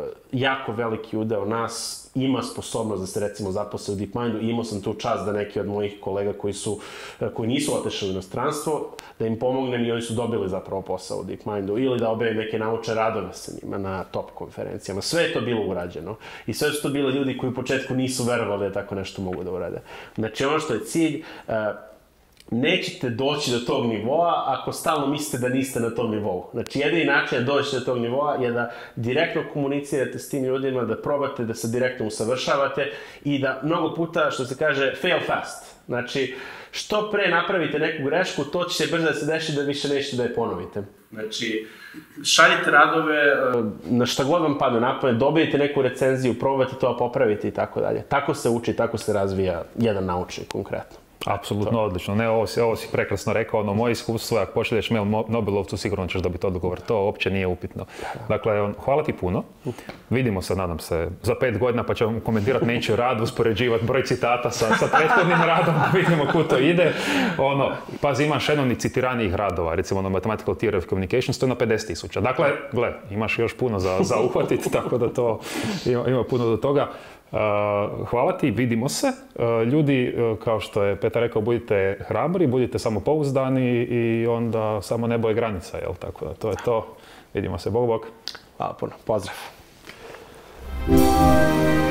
B: jako veliki udeo nas ima sposobnost da se recimo zaposle u DeepMindu i imao sam tu čast da neki od mojih kolega koji su, koji nisu otešli u inostranstvo, da im pomognem i oni su dobili zapravo posao u DeepMindu ili da objavim neke naučne radove sa njima na top konferencijama. Sve je to bilo urađeno i sve su to bili ljudi koji u početku nisu verovali da tako nešto mogu da urade. Znači ono što je cilj, nećete doći do tog nivoa ako stalno mislite da niste na tom nivou. Znači, jedini način da dođete do tog nivoa je da direktno komunicirate s tim ljudima, da probate da se direktno usavršavate i da mnogo puta, što se kaže, fail fast. Znači, što pre napravite neku grešku, to će se brzo da se deši da više nećete da je ponovite. Znači, šaljite radove na šta god vam padne na pamet, dobijete neku recenziju, probate to popraviti i tako dalje. Tako se uči, tako se razvija jedan naučnik konkretno.
A: Apsolutno odlično. Ne, ovo si, ovo si prekrasno rekao, ono, moje iskustvo, ako pošalješ mail Nobelovcu, sigurno ćeš dobiti odgovor. To uopće nije upitno. Dakle, hvala ti puno. Vidimo se, nadam se, za pet godina pa ćemo komentirati nečiji rad, uspoređivati broj citata sa, sa prethodnim radom, da vidimo kud to ide. Ono, pazi, imaš jednom ni citiranijih radova, recimo ono Mathematical Theory of Communication, to je na pedeset tisuća. Dakle, gle, imaš još puno za, za uhvatiti, tako da to ima, ima puno do toga. Uh, hvala ti, vidimo se. Uh, ljudi, uh, kao što je Petar rekao, budite hrabri, budite samopouzdani i onda samo nebo je granica, jel? Tako da to je to. Vidimo se, bog bog.
B: Hvala puno, pozdrav.